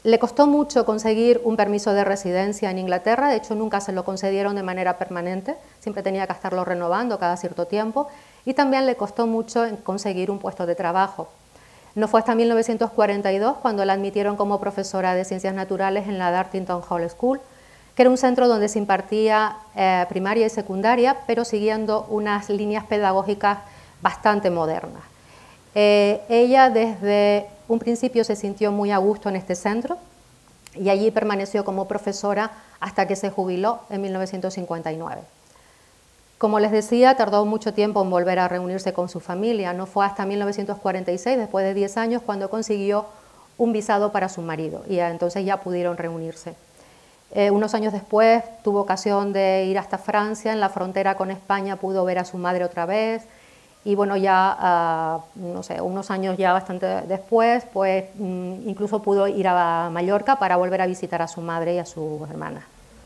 Le costó mucho conseguir un permiso de residencia en Inglaterra, de hecho nunca se lo concedieron de manera permanente, siempre tenía que estarlo renovando cada cierto tiempo, y también le costó mucho conseguir un puesto de trabajo. No fue hasta mil novecientos cuarenta y dos cuando la admitieron como profesora de Ciencias Naturales en la Dartington Hall School, que era un centro donde se impartía eh, primaria y secundaria, pero siguiendo unas líneas pedagógicas bastante modernas. Eh, ella desde un principio se sintió muy a gusto en este centro y allí permaneció como profesora hasta que se jubiló en mil novecientos cincuenta y nueve. Como les decía, tardó mucho tiempo en volver a reunirse con su familia. No fue hasta mil novecientos cuarenta y seis, después de diez años, cuando consiguió un visado para su marido y entonces ya pudieron reunirse. Eh, unos años después tuvo ocasión de ir hasta Francia, en la frontera con España pudo ver a su madre otra vez y bueno, ya uh, no sé, unos años ya bastante después, pues um, incluso pudo ir a Mallorca para volver a visitar a su madre y a sus hermanas.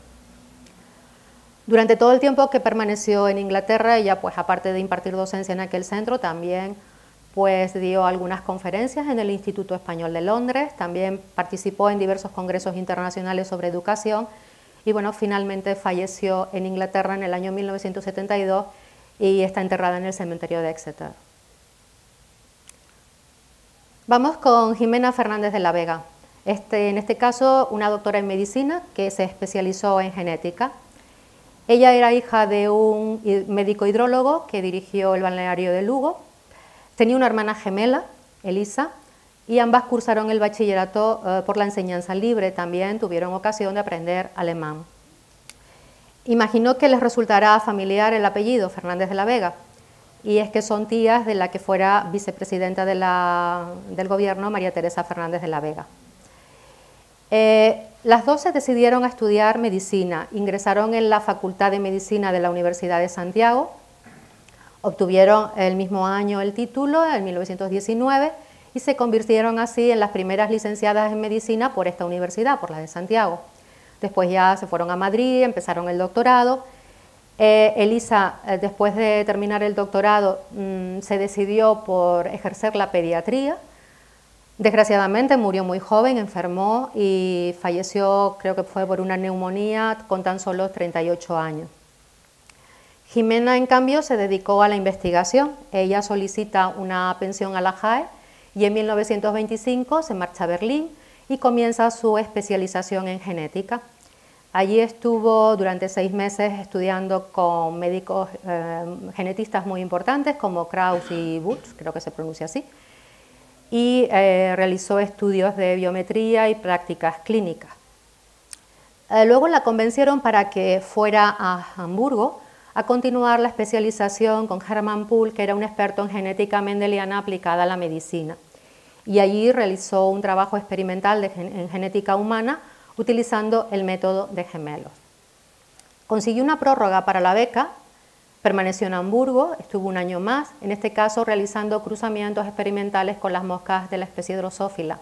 Durante todo el tiempo que permaneció en Inglaterra, ella, pues aparte de impartir docencia en aquel centro, también pues dio algunas conferencias en el Instituto Español de Londres, también participó en diversos congresos internacionales sobre educación y bueno, finalmente falleció en Inglaterra en el año mil novecientos setenta y dos y está enterrada en el cementerio de Exeter. Vamos con Jimena Fernández de la Vega, este, en este caso una doctora en medicina que se especializó en genética. Ella era hija de un médico hidrólogo que dirigió el balneario de Lugo. Tenía una hermana gemela, Elisa, y ambas cursaron el bachillerato eh, por la enseñanza libre, también tuvieron ocasión de aprender alemán. Imaginó que les resultará familiar el apellido Fernández de la Vega, y es que son tías de la que fuera vicepresidenta de la, del gobierno, María Teresa Fernández de la Vega. Eh, las dos se decidieron a estudiar medicina, ingresaron en la Facultad de Medicina de la Universidad de Santiago, obtuvieron el mismo año el título, en mil novecientos diecinueve, y se convirtieron así en las primeras licenciadas en medicina por esta universidad, por la de Santiago. Después ya se fueron a Madrid, empezaron el doctorado. Eh, Elisa, eh, después de terminar el doctorado, mmm, se decidió por ejercer la pediatría. Desgraciadamente murió muy joven, enfermó y falleció, creo que fue por una neumonía, con tan solo treinta y ocho años. Jimena, en cambio, se dedicó a la investigación. Ella solicita una pensión a la J A E y en mil novecientos veinticinco se marcha a Berlín y comienza su especialización en genética. Allí estuvo durante seis meses estudiando con médicos eh, genetistas muy importantes como Krauss y Butz, creo que se pronuncia así, y eh, realizó estudios de biometría y prácticas clínicas. Eh, luego la convencieron para que fuera a Hamburgo a continuar la especialización con Hermann Pohl, que era un experto en genética mendeliana aplicada a la medicina. Y allí realizó un trabajo experimental de, en genética humana utilizando el método de gemelos. Consiguió una prórroga para la beca, permaneció en Hamburgo, estuvo un año más, en este caso realizando cruzamientos experimentales con las moscas de la especie Drosophila.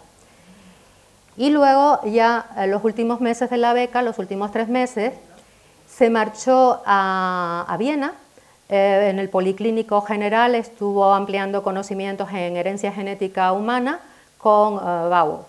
Y luego, ya en los últimos meses de la beca, los últimos tres meses, se marchó a, a Viena, eh, en el Policlínico General estuvo ampliando conocimientos en herencia genética humana con eh, Bauer.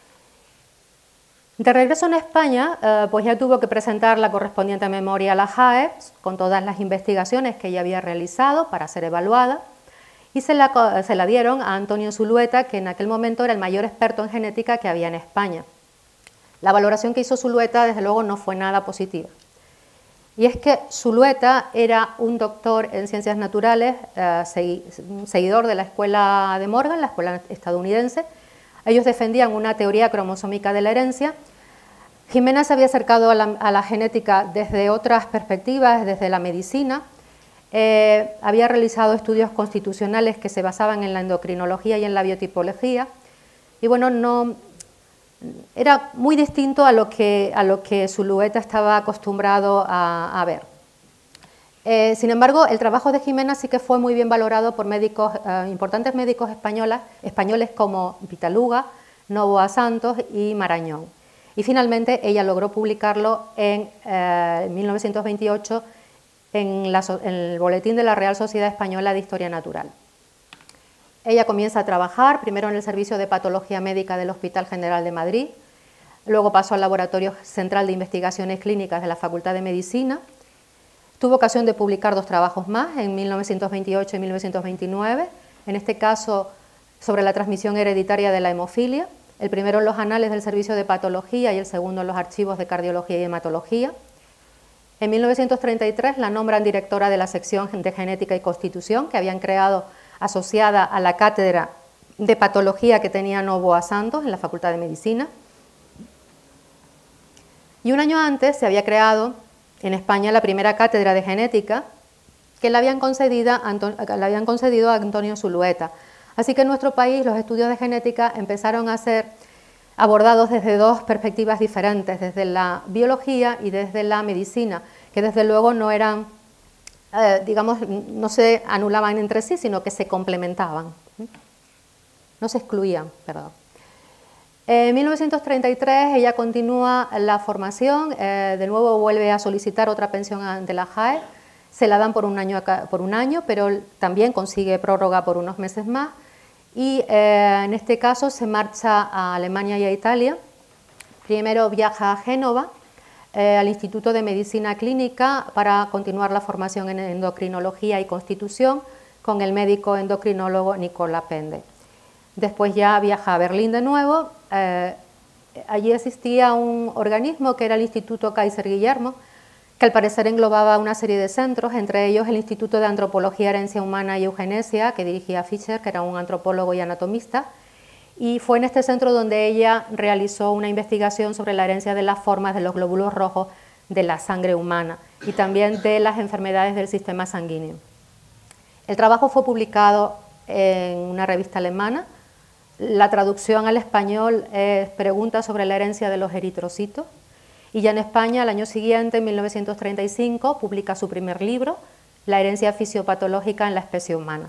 De regreso en España, eh, pues ya tuvo que presentar la correspondiente memoria a la J A E con todas las investigaciones que ella había realizado para ser evaluada y se la, se la dieron a Antonio Zulueta, que en aquel momento era el mayor experto en genética que había en España. La valoración que hizo Zulueta, desde luego, no fue nada positiva. Y es que Zulueta era un doctor en ciencias naturales, eh, seguidor de la escuela de Morgan, la escuela estadounidense. Ellos defendían una teoría cromosómica de la herencia. Jimena se había acercado a la, a la genética desde otras perspectivas, desde la medicina. Eh, había realizado estudios constitucionales que se basaban en la endocrinología y en la biotipología. Y bueno, no... era muy distinto a lo que, a lo que Zulueta estaba acostumbrado a, a ver. Eh, sin embargo, el trabajo de Jimena sí que fue muy bien valorado por médicos, eh, importantes médicos españolas, españoles como Pitaluga, Novoa Santos y Marañón. Y finalmente ella logró publicarlo en eh, mil novecientos veintiocho en, la, en el Boletín de la Real Sociedad Española de Historia Natural. Ella comienza a trabajar primero en el Servicio de Patología Médica del Hospital General de Madrid, luego pasó al Laboratorio Central de Investigaciones Clínicas de la Facultad de Medicina. Tuvo ocasión de publicar dos trabajos más, en mil novecientos veintiocho y mil novecientos veintinueve, en este caso sobre la transmisión hereditaria de la hemofilia, el primero en los anales del Servicio de Patología y el segundo en los archivos de Cardiología y Hematología. En mil novecientos treinta y tres la nombran directora de la sección de Genética y Constitución, que habían creado asociada a la cátedra de Patología que tenía Novoa Santos en la Facultad de Medicina. Y un año antes se había creado en España la primera cátedra de genética que le habían, le habían concedido a Antonio Zulueta. Así que en nuestro país los estudios de genética empezaron a ser abordados desde dos perspectivas diferentes, desde la biología y desde la medicina, que desde luego no eran, eh, digamos, no se anulaban entre sí, sino que se complementaban, no se excluían, perdón. En mil novecientos treinta y tres ella continúa la formación, eh, de nuevo vuelve a solicitar otra pensión ante la J A E, se la dan por un año, por un año pero también consigue prórroga por unos meses más y eh, en este caso se marcha a Alemania y a Italia. Primero viaja a Génova, eh, al Instituto de Medicina Clínica para continuar la formación en endocrinología y constitución con el médico endocrinólogo Nicola Pende. Después ya viaja a Berlín de nuevo, eh, allí existía un organismo que era el Instituto Kaiser Guillermo, que al parecer englobaba una serie de centros, entre ellos el Instituto de Antropología, Herencia Humana y Eugenesia, que dirigía Fischer, que era un antropólogo y anatomista, y fue en este centro donde ella realizó una investigación sobre la herencia de las formas de los glóbulos rojos de la sangre humana y también de las enfermedades del sistema sanguíneo. El trabajo fue publicado en una revista alemana. La traducción al español es Preguntas sobre la herencia de los eritrocitos, y ya en España al año siguiente, en mil novecientos treinta y cinco, publica su primer libro, La herencia fisiopatológica en la especie humana.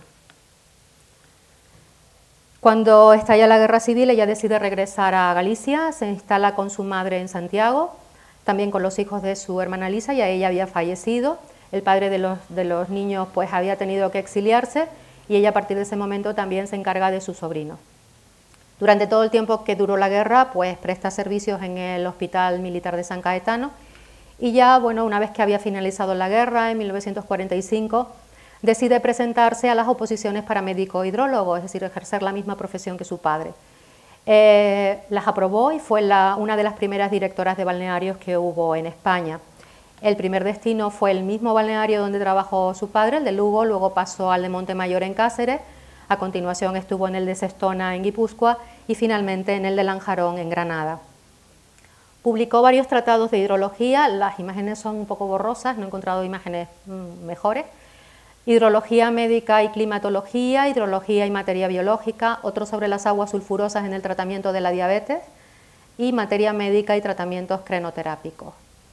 Cuando estalla la guerra civil, ella decide regresar a Galicia, se instala con su madre en Santiago, también con los hijos de su hermana Lisa, ya ella había fallecido, el padre de los, de los niños pues había tenido que exiliarse y ella a partir de ese momento también se encarga de sus sobrinos. Durante todo el tiempo que duró la guerra, pues presta servicios en el Hospital Militar de San Caetano y ya, bueno, una vez que había finalizado la guerra, en mil novecientos cuarenta y cinco, decide presentarse a las oposiciones para médico-hidrólogo, es decir, ejercer la misma profesión que su padre. Eh, las aprobó y fue la, una de las primeras directoras de balnearios que hubo en España. El primer destino fue el mismo balneario donde trabajó su padre, el de Lugo, luego pasó al de Montemayor en Cáceres. A continuación estuvo en el de Sestona en Guipúzcoa y finalmente en el de Lanjarón en Granada. Publicó varios tratados de hidrología, las imágenes son un poco borrosas, no he encontrado imágenes mmm, mejores. Hidrología médica y climatología, hidrología y materia biológica, otro sobre las aguas sulfurosas en el tratamiento de la diabetes y materia médica y tratamientos crenoterápicos.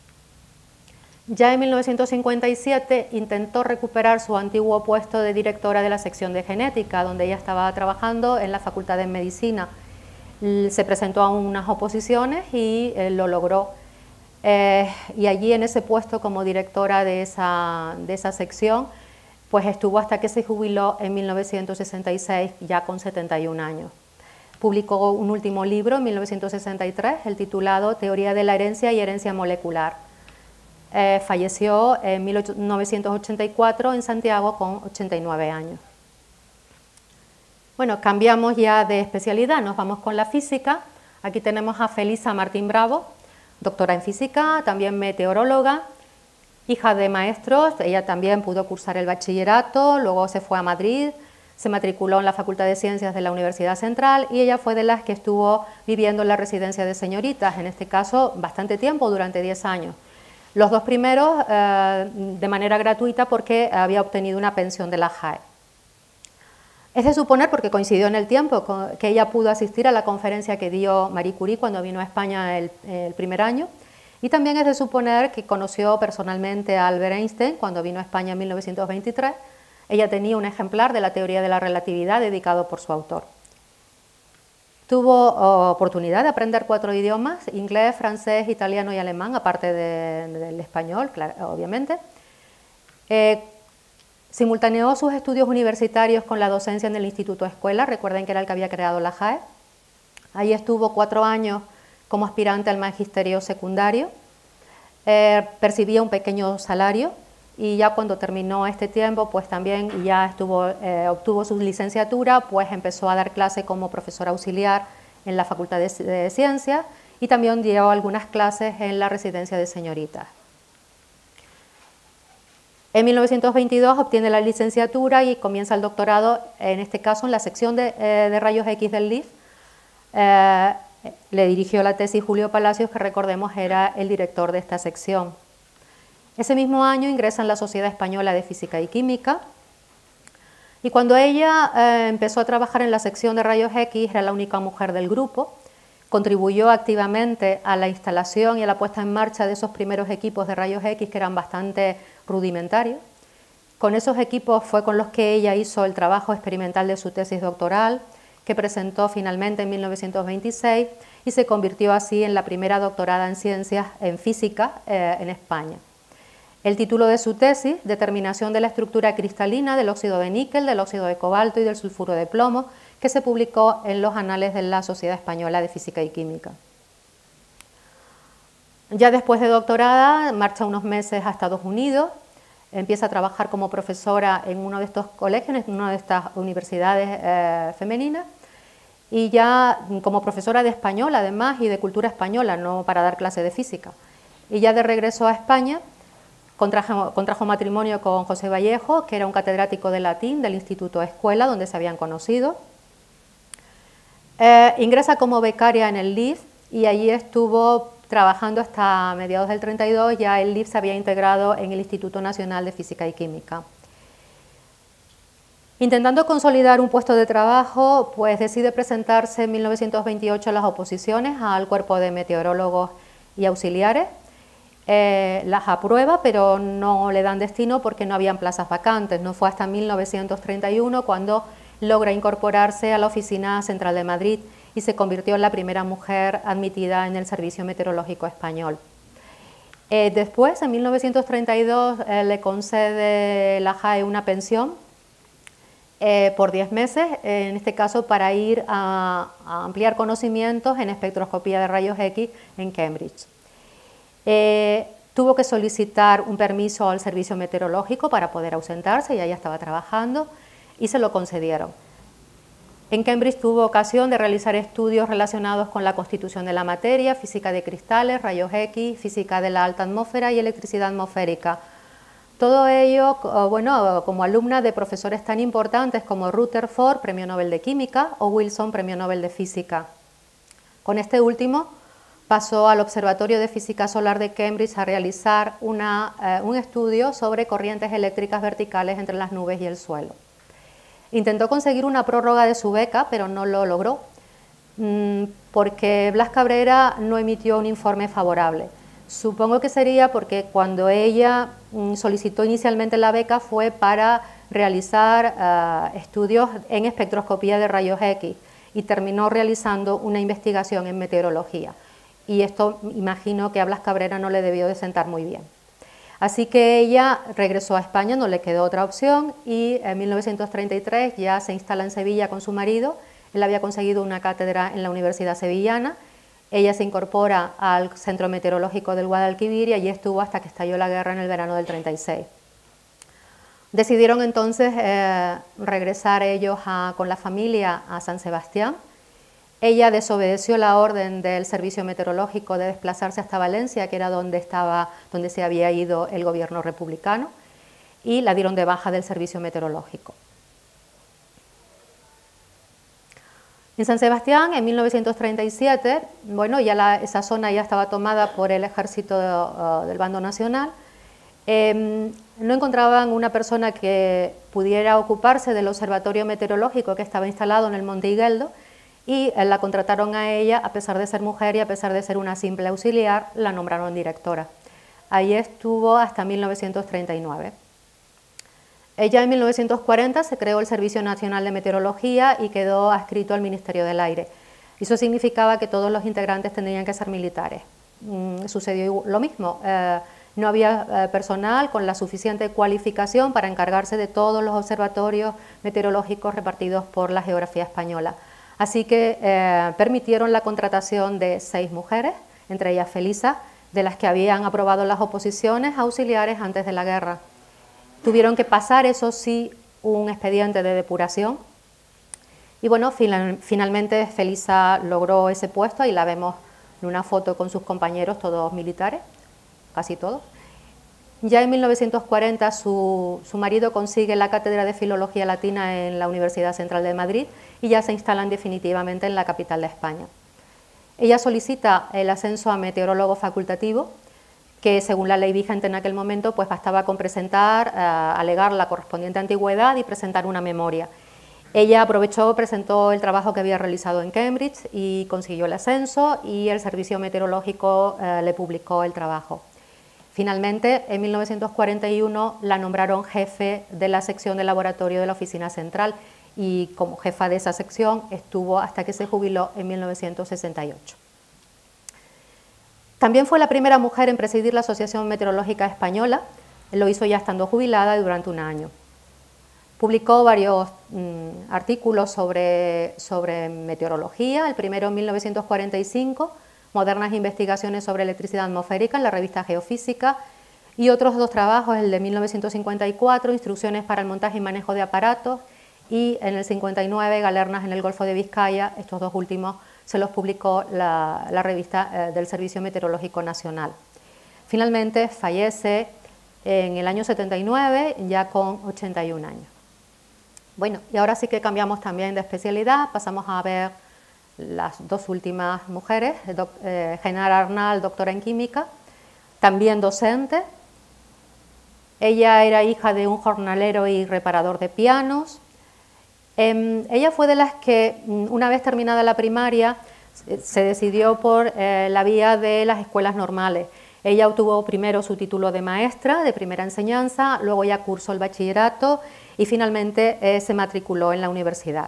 Ya en mil novecientos cincuenta y siete intentó recuperar su antiguo puesto de directora de la sección de genética, donde ella estaba trabajando en la Facultad de Medicina. Se presentó a unas oposiciones y eh, lo logró. Eh, y allí en ese puesto como directora de esa, de esa sección, pues estuvo hasta que se jubiló en mil novecientos sesenta y seis, ya con setenta y un años. Publicó un último libro en mil novecientos sesenta y tres, el titulado Teoría de la herencia y herencia molecular. Eh, falleció en mil novecientos ochenta y cuatro en Santiago con ochenta y nueve años. Bueno, cambiamos ya de especialidad, nos vamos con la física. Aquí tenemos a Felisa Martín Bravo, doctora en física, también meteoróloga, hija de maestros. Ella también pudo cursar el bachillerato, luego se fue a Madrid, se matriculó en la Facultad de Ciencias de la Universidad Central y ella fue de las que estuvo viviendo en la residencia de señoritas, en este caso bastante tiempo, durante diez años. Los dos primeros eh, de manera gratuita porque había obtenido una pensión de la J A E. Es de suponer, porque coincidió en el tiempo, con, que ella pudo asistir a la conferencia que dio Marie Curie cuando vino a España el, el primer año, y también es de suponer que conoció personalmente a Albert Einstein cuando vino a España en mil novecientos veintitrés. Ella tenía un ejemplar de la teoría de la relatividad dedicado por su autor. Tuvo oh, oportunidad de aprender cuatro idiomas, inglés, francés, italiano y alemán, aparte de, de, del español, claro, obviamente. Eh, simultaneó sus estudios universitarios con la docencia en el Instituto Escuela, recuerden que era el que había creado la J A E. Ahí estuvo cuatro años como aspirante al magisterio secundario. Eh, percibía un pequeño salario y ya cuando terminó este tiempo, pues también ya estuvo, eh, obtuvo su licenciatura, pues empezó a dar clase como profesora auxiliar en la Facultad de, de Ciencias y también dio algunas clases en la residencia de señoritas. En mil novecientos veintidós obtiene la licenciatura y comienza el doctorado, en este caso en la sección de, eh, de rayos X del L I F. Eh, le dirigió la tesis Julio Palacios, que recordemos era el director de esta sección. Ese mismo año ingresa en la Sociedad Española de Física y Química y cuando ella eh, empezó a trabajar en la sección de rayos X, era la única mujer del grupo, contribuyó activamente a la instalación y a la puesta en marcha de esos primeros equipos de rayos X que eran bastante rudimentarios. Con esos equipos fue con los que ella hizo el trabajo experimental de su tesis doctoral, que presentó finalmente en mil novecientos veintiséis y se convirtió así en la primera doctorada en ciencias en física eh, en España. El título de su tesis, Determinación de la estructura cristalina del óxido de níquel, del óxido de cobalto y del sulfuro de plomo, que se publicó en los anales de la Sociedad Española de Física y Química. Ya después de doctorada, marcha unos meses a Estados Unidos, empieza a trabajar como profesora en uno de estos colegios, en una de estas universidades eh, femeninas, y ya como profesora de español además y de cultura española, no para dar clase de física. Y ya de regreso a España, contrajo, contrajo matrimonio con José Vallejo, que era un catedrático de latín del Instituto Escuela, donde se habían conocido. Eh, ingresa como becaria en el L I F y allí estuvo trabajando hasta mediados del treinta y dos, ya el L I F se había integrado en el Instituto Nacional de Física y Química. Intentando consolidar un puesto de trabajo, pues decide presentarse en mil novecientos veintiocho a las oposiciones al cuerpo de meteorólogos y auxiliares. Eh, las aprueba, pero no le dan destino porque no habían plazas vacantes. No fue hasta mil novecientos treinta y uno cuando logra incorporarse a la Oficina Central de Madrid y se convirtió en la primera mujer admitida en el Servicio Meteorológico Español. Eh, después, en mil novecientos treinta y dos, eh, le concede la J A E una pensión eh, por diez meses, eh, en este caso para ir a, a ampliar conocimientos en espectroscopía de rayos X en Cambridge. Eh, tuvo que solicitar un permiso al servicio meteorológico para poder ausentarse, ya ella estaba trabajando, y se lo concedieron. En Cambridge tuvo ocasión de realizar estudios relacionados con la constitución de la materia, física de cristales, rayos X, física de la alta atmósfera y electricidad atmosférica. Todo ello, bueno, como alumna de profesores tan importantes como Rutherford, Premio Nobel de Química, o Wilson, Premio Nobel de Física. Con este último pasó al Observatorio de Física Solar de Cambridge a realizar una, eh, un estudio sobre corrientes eléctricas verticales entre las nubes y el suelo. Intentó conseguir una prórroga de su beca, pero no lo logró, porque Blas Cabrera no emitió un informe favorable. Supongo que sería porque cuando ella solicitó inicialmente la beca fue para realizar uh, estudios en espectroscopía de rayos X y terminó realizando una investigación en meteorología. Y esto imagino que a Blas Cabrera no le debió de sentar muy bien. Así que ella regresó a España, no le quedó otra opción y en mil novecientos treinta y tres ya se instala en Sevilla con su marido. Él había conseguido una cátedra en la Universidad Sevillana. Ella se incorpora al Centro Meteorológico del Guadalquivir y allí estuvo hasta que estalló la guerra en el verano del treinta y seis. Decidieron entonces eh, regresar ellos a, con la familia a San Sebastián. Ella desobedeció la orden del Servicio Meteorológico de desplazarse hasta Valencia, que era donde, estaba, donde se había ido el gobierno republicano, y la dieron de baja del Servicio Meteorológico. En San Sebastián, en mil novecientos treinta y siete, bueno, ya la, esa zona ya estaba tomada por el ejército uh, del bando nacional. Eh, no encontraban una persona que pudiera ocuparse del observatorio meteorológico que estaba instalado en el Monte Higueldo, y la contrataron a ella, a pesar de ser mujer y a pesar de ser una simple auxiliar, la nombraron directora. Ahí estuvo hasta mil novecientos treinta y nueve. Ya en mil novecientos cuarenta se creó el Servicio Nacional de Meteorología y quedó adscrito al Ministerio del Aire. Eso significaba que todos los integrantes tendrían que ser militares. Mm, sucedió lo mismo. Eh, no había eh, personal con la suficiente cualificación para encargarse de todos los observatorios meteorológicos repartidos por la geografía española. Así que eh, permitieron la contratación de seis mujeres, entre ellas Felisa, de las que habían aprobado las oposiciones auxiliares antes de la guerra. Tuvieron que pasar, eso sí, un expediente de depuración. Y bueno, final, finalmente Felisa logró ese puesto, ahí la vemos en una foto con sus compañeros, todos militares, casi todos. Ya en mil novecientos cuarenta su, su marido consigue la cátedra de Filología Latina en la Universidad Central de Madrid y ya se instalan definitivamente en la capital de España. Ella solicita el ascenso a meteorólogo facultativo, que según la ley vigente en aquel momento, pues bastaba con presentar, eh, alegar la correspondiente antigüedad y presentar una memoria. Ella aprovechó, presentó el trabajo que había realizado en Cambridge y consiguió el ascenso, y el Servicio Meteorológico eh, le publicó el trabajo. Finalmente, en mil novecientos cuarenta y uno la nombraron jefe de la sección de laboratorio de la Oficina Central, y como jefa de esa sección estuvo hasta que se jubiló en mil novecientos sesenta y ocho. También fue la primera mujer en presidir la Asociación Meteorológica Española, lo hizo ya estando jubilada durante un año. Publicó varios mmm, artículos sobre, sobre meteorología, el primero en mil novecientos cuarenta y cinco, Modernas investigaciones sobre electricidad atmosférica, en la revista Geofísica, y otros dos trabajos, el de mil novecientos cincuenta y cuatro, Instrucciones para el montaje y manejo de aparatos, y en el cincuenta y nueve, Galernas en el Golfo de Vizcaya. Estos dos últimos se los publicó la, la revista eh, del Servicio Meteorológico Nacional. Finalmente fallece en el año setenta y nueve, ya con ochenta y un años. Bueno, y ahora sí que cambiamos también de especialidad, pasamos a ver las dos últimas mujeres, doc, eh, Genara Arnal, doctora en química, también docente. Ella era hija de un jornalero y reparador de pianos. Eh, ella fue de las que, una vez terminada la primaria, se decidió por eh, la vía de las escuelas normales. Ella obtuvo primero su título de maestra de primera enseñanza, luego ya cursó el bachillerato y finalmente eh, se matriculó en la universidad.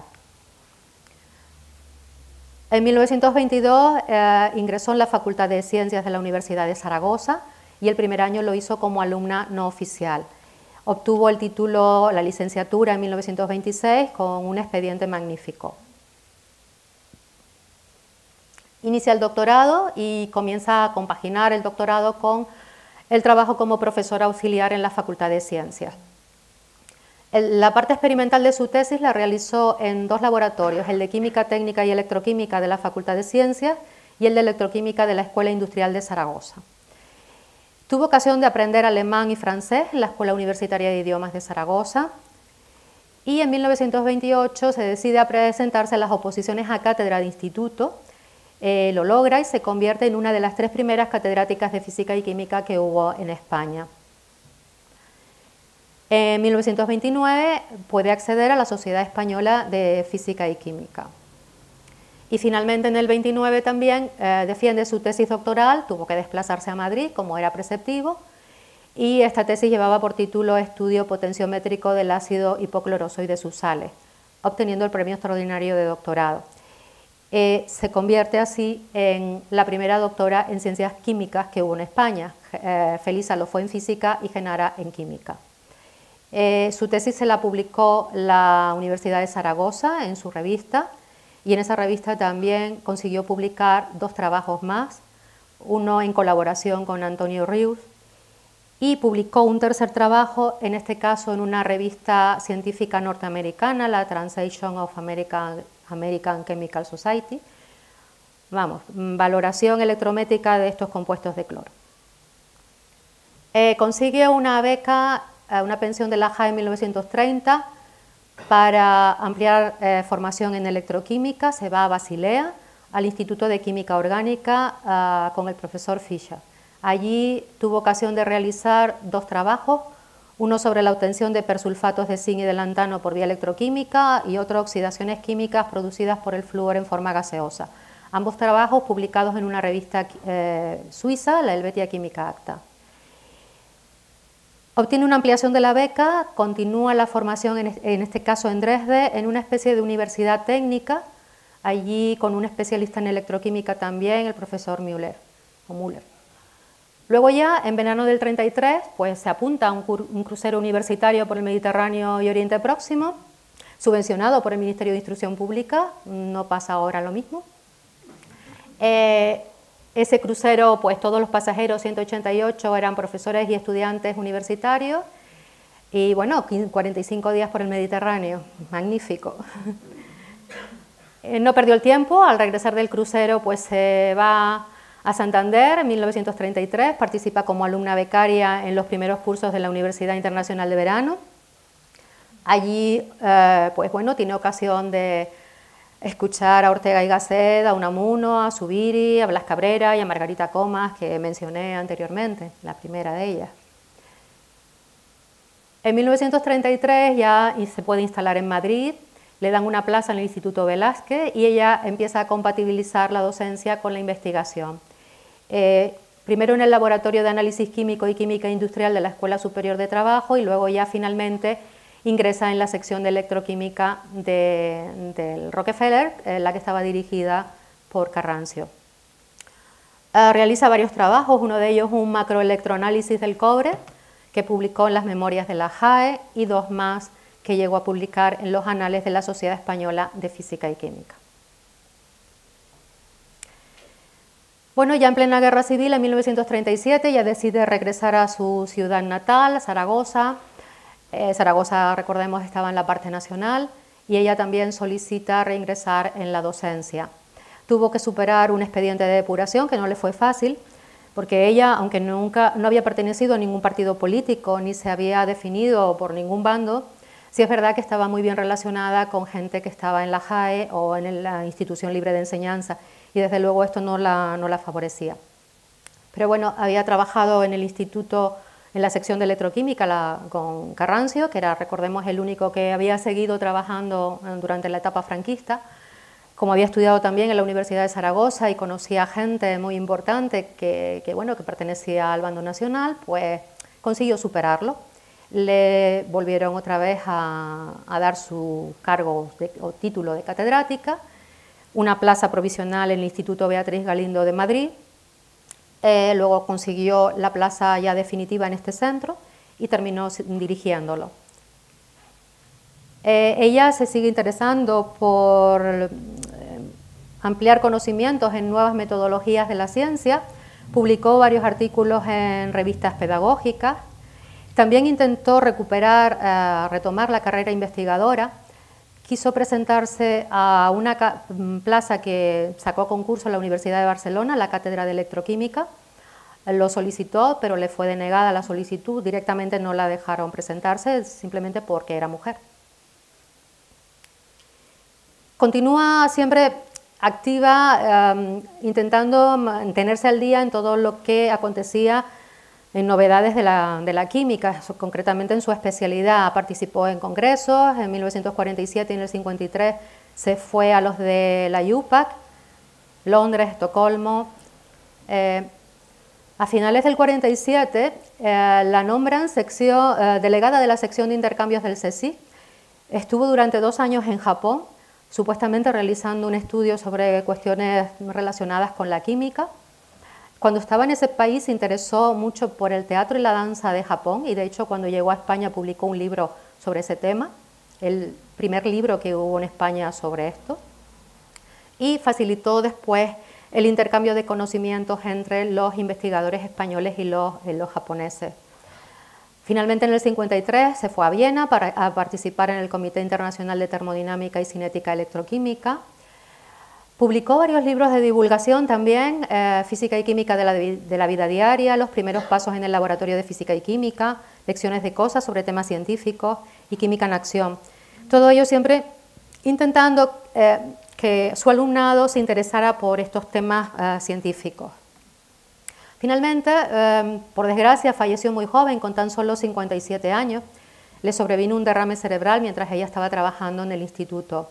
En mil novecientos veintidós eh, ingresó en la Facultad de Ciencias de la Universidad de Zaragoza y el primer año lo hizo como alumna no oficial. Obtuvo el título, la licenciatura en mil novecientos veintiséis con un expediente magnífico. Inicia el doctorado y comienza a compaginar el doctorado con el trabajo como profesora auxiliar en la Facultad de Ciencias. La parte experimental de su tesis la realizó en dos laboratorios, el de Química Técnica y Electroquímica de la Facultad de Ciencias y el de Electroquímica de la Escuela Industrial de Zaragoza. Tuvo ocasión de aprender alemán y francés en la Escuela Universitaria de Idiomas de Zaragoza y en mil novecientos veintiocho se decide a presentarse a las oposiciones a cátedra de instituto, eh, lo logra y se convierte en una de las tres primeras catedráticas de Física y Química que hubo en España. En mil novecientos veintinueve puede acceder a la Sociedad Española de Física y Química. Y finalmente en el veintinueve también eh, defiende su tesis doctoral, tuvo que desplazarse a Madrid como era preceptivo, y esta tesis llevaba por título Estudio potenciométrico del ácido hipocloroso y de sus sales, obteniendo el premio extraordinario de doctorado. Eh, se convierte así en la primera doctora en ciencias químicas que hubo en España. Eh, Felisa lo fue en física y Genara en química. Eh, su tesis se la publicó la Universidad de Zaragoza en su revista, y en esa revista también consiguió publicar dos trabajos más, uno en colaboración con Antonio Rius, y publicó un tercer trabajo, en este caso en una revista científica norteamericana, la Translation of American, American Chemical Society, vamos, valoración electrométrica de estos compuestos de cloro. Eh, consigue una beca, una pensión de la J A E en mil novecientos treinta, para ampliar eh, formación en electroquímica. Se va a Basilea, al Instituto de Química Orgánica, uh, con el profesor Fischer. Allí tuvo ocasión de realizar dos trabajos, uno sobre la obtención de persulfatos de zinc y de lantano por vía electroquímica y otro oxidaciones químicas producidas por el flúor en forma gaseosa. Ambos trabajos publicados en una revista eh, suiza, la Helvetia Química Acta. Obtiene una ampliación de la beca, continúa la formación, en este caso en Dresde, en una especie de universidad técnica, allí con un especialista en electroquímica también, el profesor Müller, o Müller. Luego ya, en verano del treinta y tres, pues se apunta a un, un crucero universitario por el Mediterráneo y Oriente Próximo, subvencionado por el Ministerio de Instrucción Pública, no pasa ahora lo mismo. Eh, ese crucero, pues todos los pasajeros, ciento ochenta y ocho, eran profesores y estudiantes universitarios, y bueno, cuarenta y cinco días por el Mediterráneo, magnífico. No perdió el tiempo, al regresar del crucero pues se va a Santander en mil novecientos treinta y tres, participa como alumna becaria en los primeros cursos de la Universidad Internacional de Verano. Allí eh, pues bueno, tiene ocasión de escuchar a Ortega y Gasset, a Unamuno, a Zubiri, a Blas Cabrera y a Margarita Comas, que mencioné anteriormente, la primera de ellas. En mil novecientos treinta y tres ya se puede instalar en Madrid, le dan una plaza en el Instituto Velázquez y ella empieza a compatibilizar la docencia con la investigación. Eh, primero en el Laboratorio de Análisis Químico y Química Industrial de la Escuela Superior de Trabajo y luego ya finalmente ingresa en la sección de electroquímica de, del Rockefeller, eh, la que estaba dirigida por Carrancio. Eh, realiza varios trabajos, uno de ellos un macroelectroanálisis del cobre, que publicó en las Memorias de la J A E, y dos más que llegó a publicar en los Anales de la Sociedad Española de Física y Química. Bueno, ya en plena Guerra Civil, en mil novecientos treinta y siete, ya decide regresar a su ciudad natal, Zaragoza. Eh, Zaragoza, recordemos, estaba en la parte nacional, y ella también solicita reingresar en la docencia. Tuvo que superar un expediente de depuración que no le fue fácil, porque ella, aunque nunca no había pertenecido a ningún partido político, ni se había definido por ningún bando, sí es verdad que estaba muy bien relacionada con gente que estaba en la J A E o en la Institución Libre de Enseñanza, y desde luego esto no la, no la favorecía. Pero bueno, había trabajado en el instituto, en la sección de electroquímica la, con Carrancio, que era, recordemos, el único que había seguido trabajando durante la etapa franquista. Como había estudiado también en la Universidad de Zaragoza y conocía gente muy importante que, que, bueno, que pertenecía al bando nacional, pues consiguió superarlo. Le volvieron otra vez a, a dar su cargo de, o título de catedrática, una plaza provisional en el Instituto Beatriz Galindo de Madrid, eh, luego consiguió la plaza ya definitiva en este centro y terminó dirigiéndolo. Eh, ella se sigue interesando por eh, ampliar conocimientos en nuevas metodologías de la ciencia, publicó varios artículos en revistas pedagógicas, también intentó recuperar, eh, retomar la carrera investigadora, quiso presentarse a una plaza que sacó a concurso en la Universidad de Barcelona, la Cátedra de Electroquímica, lo solicitó, pero le fue denegada la solicitud, directamente no la dejaron presentarse, simplemente porque era mujer. Continúa siempre activa, eh, intentando mantenerse al día en todo lo que acontecía en novedades de la, de la química, concretamente en su especialidad. Participó en congresos, en mil novecientos cuarenta y siete y en el cincuenta y tres se fue a los de la U P A C, Londres, Estocolmo. Eh, a finales del cuarenta y siete eh, la nombran sección, eh, delegada de la sección de intercambios del C S I. Estuvo durante dos años en Japón, supuestamente realizando un estudio sobre cuestiones relacionadas con la química. Cuando estaba en ese país se interesó mucho por el teatro y la danza de Japón, y de hecho cuando llegó a España publicó un libro sobre ese tema, el primer libro que hubo en España sobre esto, y facilitó después el intercambio de conocimientos entre los investigadores españoles y los, y los japoneses. Finalmente en el cincuenta y tres se fue a Viena para a participar en el Comité Internacional de Termodinámica y Cinética Electroquímica. Publicó varios libros de divulgación también, eh, Física y Química de la, de la Vida Diaria, Los primeros pasos en el Laboratorio de Física y Química, Lecciones de cosas sobre temas científicos y Química en acción. Todo ello siempre intentando eh, que su alumnado se interesara por estos temas eh, científicos. Finalmente, eh, por desgracia, falleció muy joven, con tan solo cincuenta y siete años. Le sobrevino un derrame cerebral mientras ella estaba trabajando en el instituto.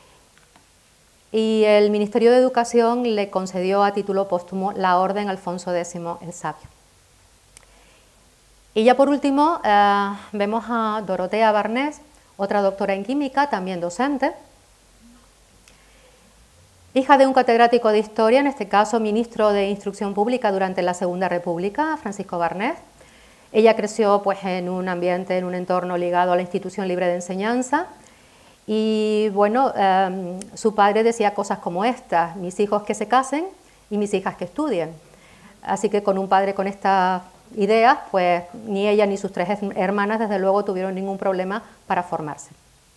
Y el Ministerio de Educación le concedió a título póstumo la Orden Alfonso décimo el Sabio. Y ya por último eh, vemos a Dorotea Barnés, otra doctora en química, también docente, hija de un catedrático de historia, en este caso ministro de Instrucción Pública durante la Segunda República, Francisco Barnés. Ella creció pues, en un ambiente, en un entorno ligado a la Institución Libre de Enseñanza, Y bueno, eh, su padre decía cosas como estas: mis hijos que se casen y mis hijas que estudien. Así que con un padre con estas ideas, pues ni ella ni sus tres hermanas desde luego tuvieron ningún problema para formarse.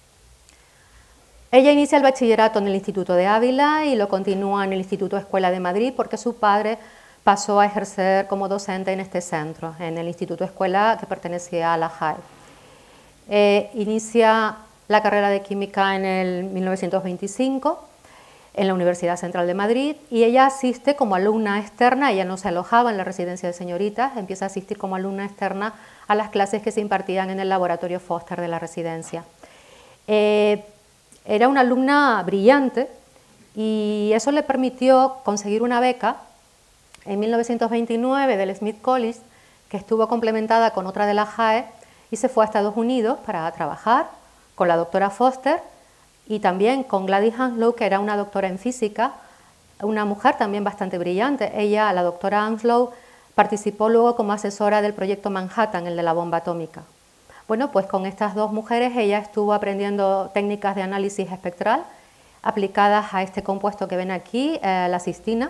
Ella inicia el bachillerato en el Instituto de Ávila y lo continúa en el Instituto Escuela de Madrid, porque su padre pasó a ejercer como docente en este centro, en el Instituto Escuela que pertenecía a la J A E. Eh, inicia la carrera de química en el mil novecientos veinticinco en la Universidad Central de Madrid, y ella asiste como alumna externa. Ella no se alojaba en la residencia de señoritas, empieza a asistir como alumna externa a las clases que se impartían en el laboratorio Foster de la residencia. Eh, era una alumna brillante y eso le permitió conseguir una beca en mil novecientos veintinueve del Smith College, que estuvo complementada con otra de la J A E, y se fue a Estados Unidos para trabajar con la doctora Foster y también con Gladys Anslow, que era una doctora en física, una mujer también bastante brillante. Ella, la doctora Anslow, participó luego como asesora del proyecto Manhattan, el de la bomba atómica. Bueno, pues con estas dos mujeres ella estuvo aprendiendo técnicas de análisis espectral aplicadas a este compuesto que ven aquí, eh, la cistina,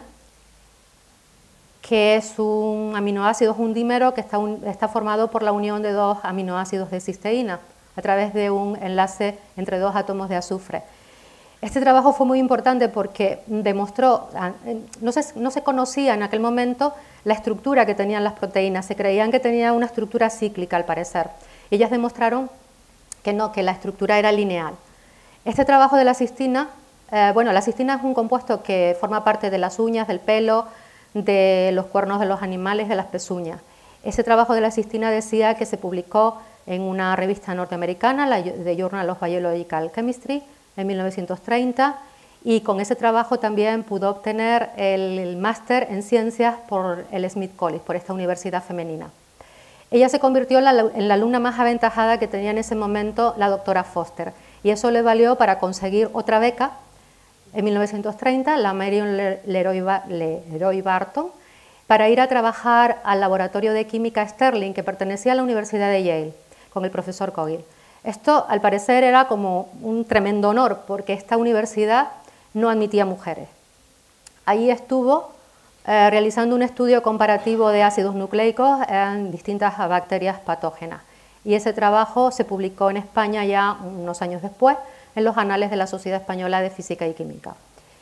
que es un aminoácido, es un dímero que está, un, está formado por la unión de dos aminoácidos de cisteína a través de un enlace entre dos átomos de azufre. Este trabajo fue muy importante porque demostró, no se, no se conocía en aquel momento la estructura que tenían las proteínas, se creían que tenían una estructura cíclica al parecer. Ellas demostraron que no, que la estructura era lineal. Este trabajo de la cistina, eh, bueno, la cistina es un compuesto que forma parte de las uñas, del pelo, de los cuernos de los animales, de las pezuñas. Ese trabajo de la cistina decía que se publicó en una revista norteamericana, la The Journal of Biological Chemistry, en mil novecientos treinta, y con ese trabajo también pudo obtener el, el máster en ciencias por el Smith College, por esta universidad femenina. Ella se convirtió en la, en la alumna más aventajada que tenía en ese momento la doctora Foster, y eso le valió para conseguir otra beca en mil novecientos treinta, la Marion Leroy, Leroy Barton, para ir a trabajar al laboratorio de química Sterling, que pertenecía a la Universidad de Yale, con el profesor Cogill. Esto, al parecer, era como un tremendo honor, porque esta universidad no admitía mujeres. Allí estuvo eh, realizando un estudio comparativo de ácidos nucleicos en distintas bacterias patógenas. Y ese trabajo se publicó en España ya unos años después, en los anales de la Sociedad Española de Física y Química.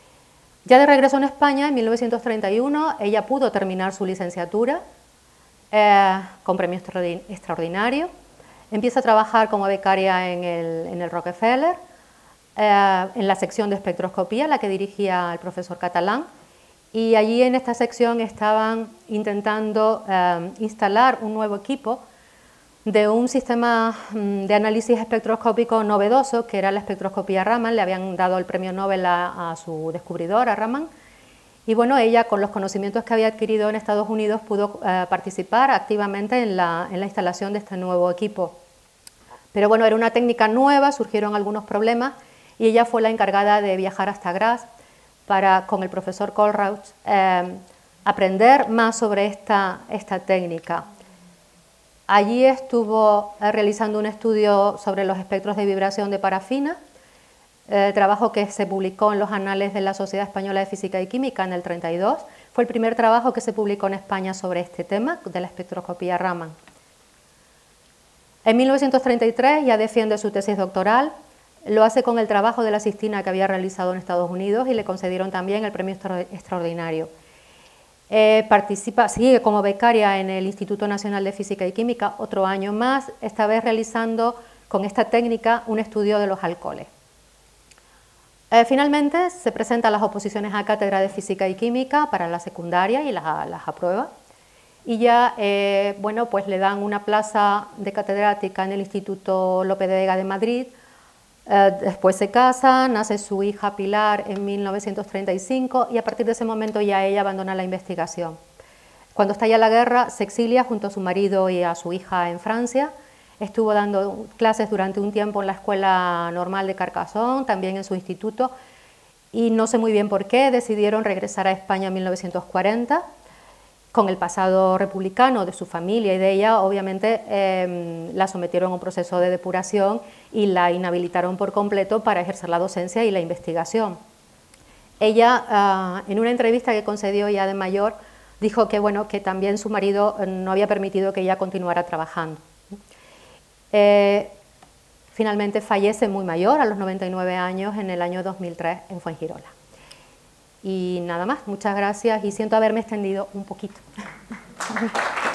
Ya de regreso en España, en mil novecientos treinta y uno, ella pudo terminar su licenciatura eh, con premio extraordinario. Empieza a trabajar como becaria en el, en el Rockefeller, eh, en la sección de espectroscopía, la que dirigía el profesor Catalán, y allí en esta sección estaban intentando eh, instalar un nuevo equipo de un sistema de análisis espectroscópico novedoso, que era la espectroscopía Raman. Le habían dado el premio Nobel a, a su descubridor, a Raman, y bueno, ella, con los conocimientos que había adquirido en Estados Unidos, pudo eh, participar activamente en la, en la instalación de este nuevo equipo. Pero bueno, era una técnica nueva, surgieron algunos problemas, y ella fue la encargada de viajar hasta Graz para, con el profesor Kohlrausch, eh, aprender más sobre esta, esta técnica. Allí estuvo eh, realizando un estudio sobre los espectros de vibración de parafina, eh, trabajo que se publicó en los anales de la Sociedad Española de Física y Química en el treinta y dos. Fue el primer trabajo que se publicó en España sobre este tema, de la espectroscopía Raman. En mil novecientos treinta y tres ya defiende su tesis doctoral, lo hace con el trabajo de la cistina que había realizado en Estados Unidos, y le concedieron también el premio extraordinario. Eh, participa, sigue como becaria en el Instituto Nacional de Física y Química otro año más, esta vez realizando con esta técnica un estudio de los alcoholes. Eh, finalmente se presenta a las oposiciones a cátedra de Física y Química para la secundaria y las, las aprueba, y ya eh, bueno, pues le dan una plaza de catedrática en el Instituto Lope de Vega de Madrid. Eh, después se casa, nace su hija Pilar en mil novecientos treinta y cinco, y a partir de ese momento ya ella abandona la investigación. Cuando estalla la guerra, se exilia junto a su marido y a su hija en Francia. Estuvo dando clases durante un tiempo en la Escuela Normal de Carcassonne, también en su instituto, y no sé muy bien por qué decidieron regresar a España en mil novecientos cuarenta. con el pasado republicano de su familia y de ella, obviamente eh, la sometieron a un proceso de depuración y la inhabilitaron por completo para ejercer la docencia y la investigación. Ella, uh, en una entrevista que concedió ya de mayor, dijo que, bueno, que también su marido no había permitido que ella continuara trabajando. Eh, finalmente fallece muy mayor, a los noventa y nueve años, en el año dos mil tres en Fuengirola. Y nada más, muchas gracias y siento haberme extendido un poquito.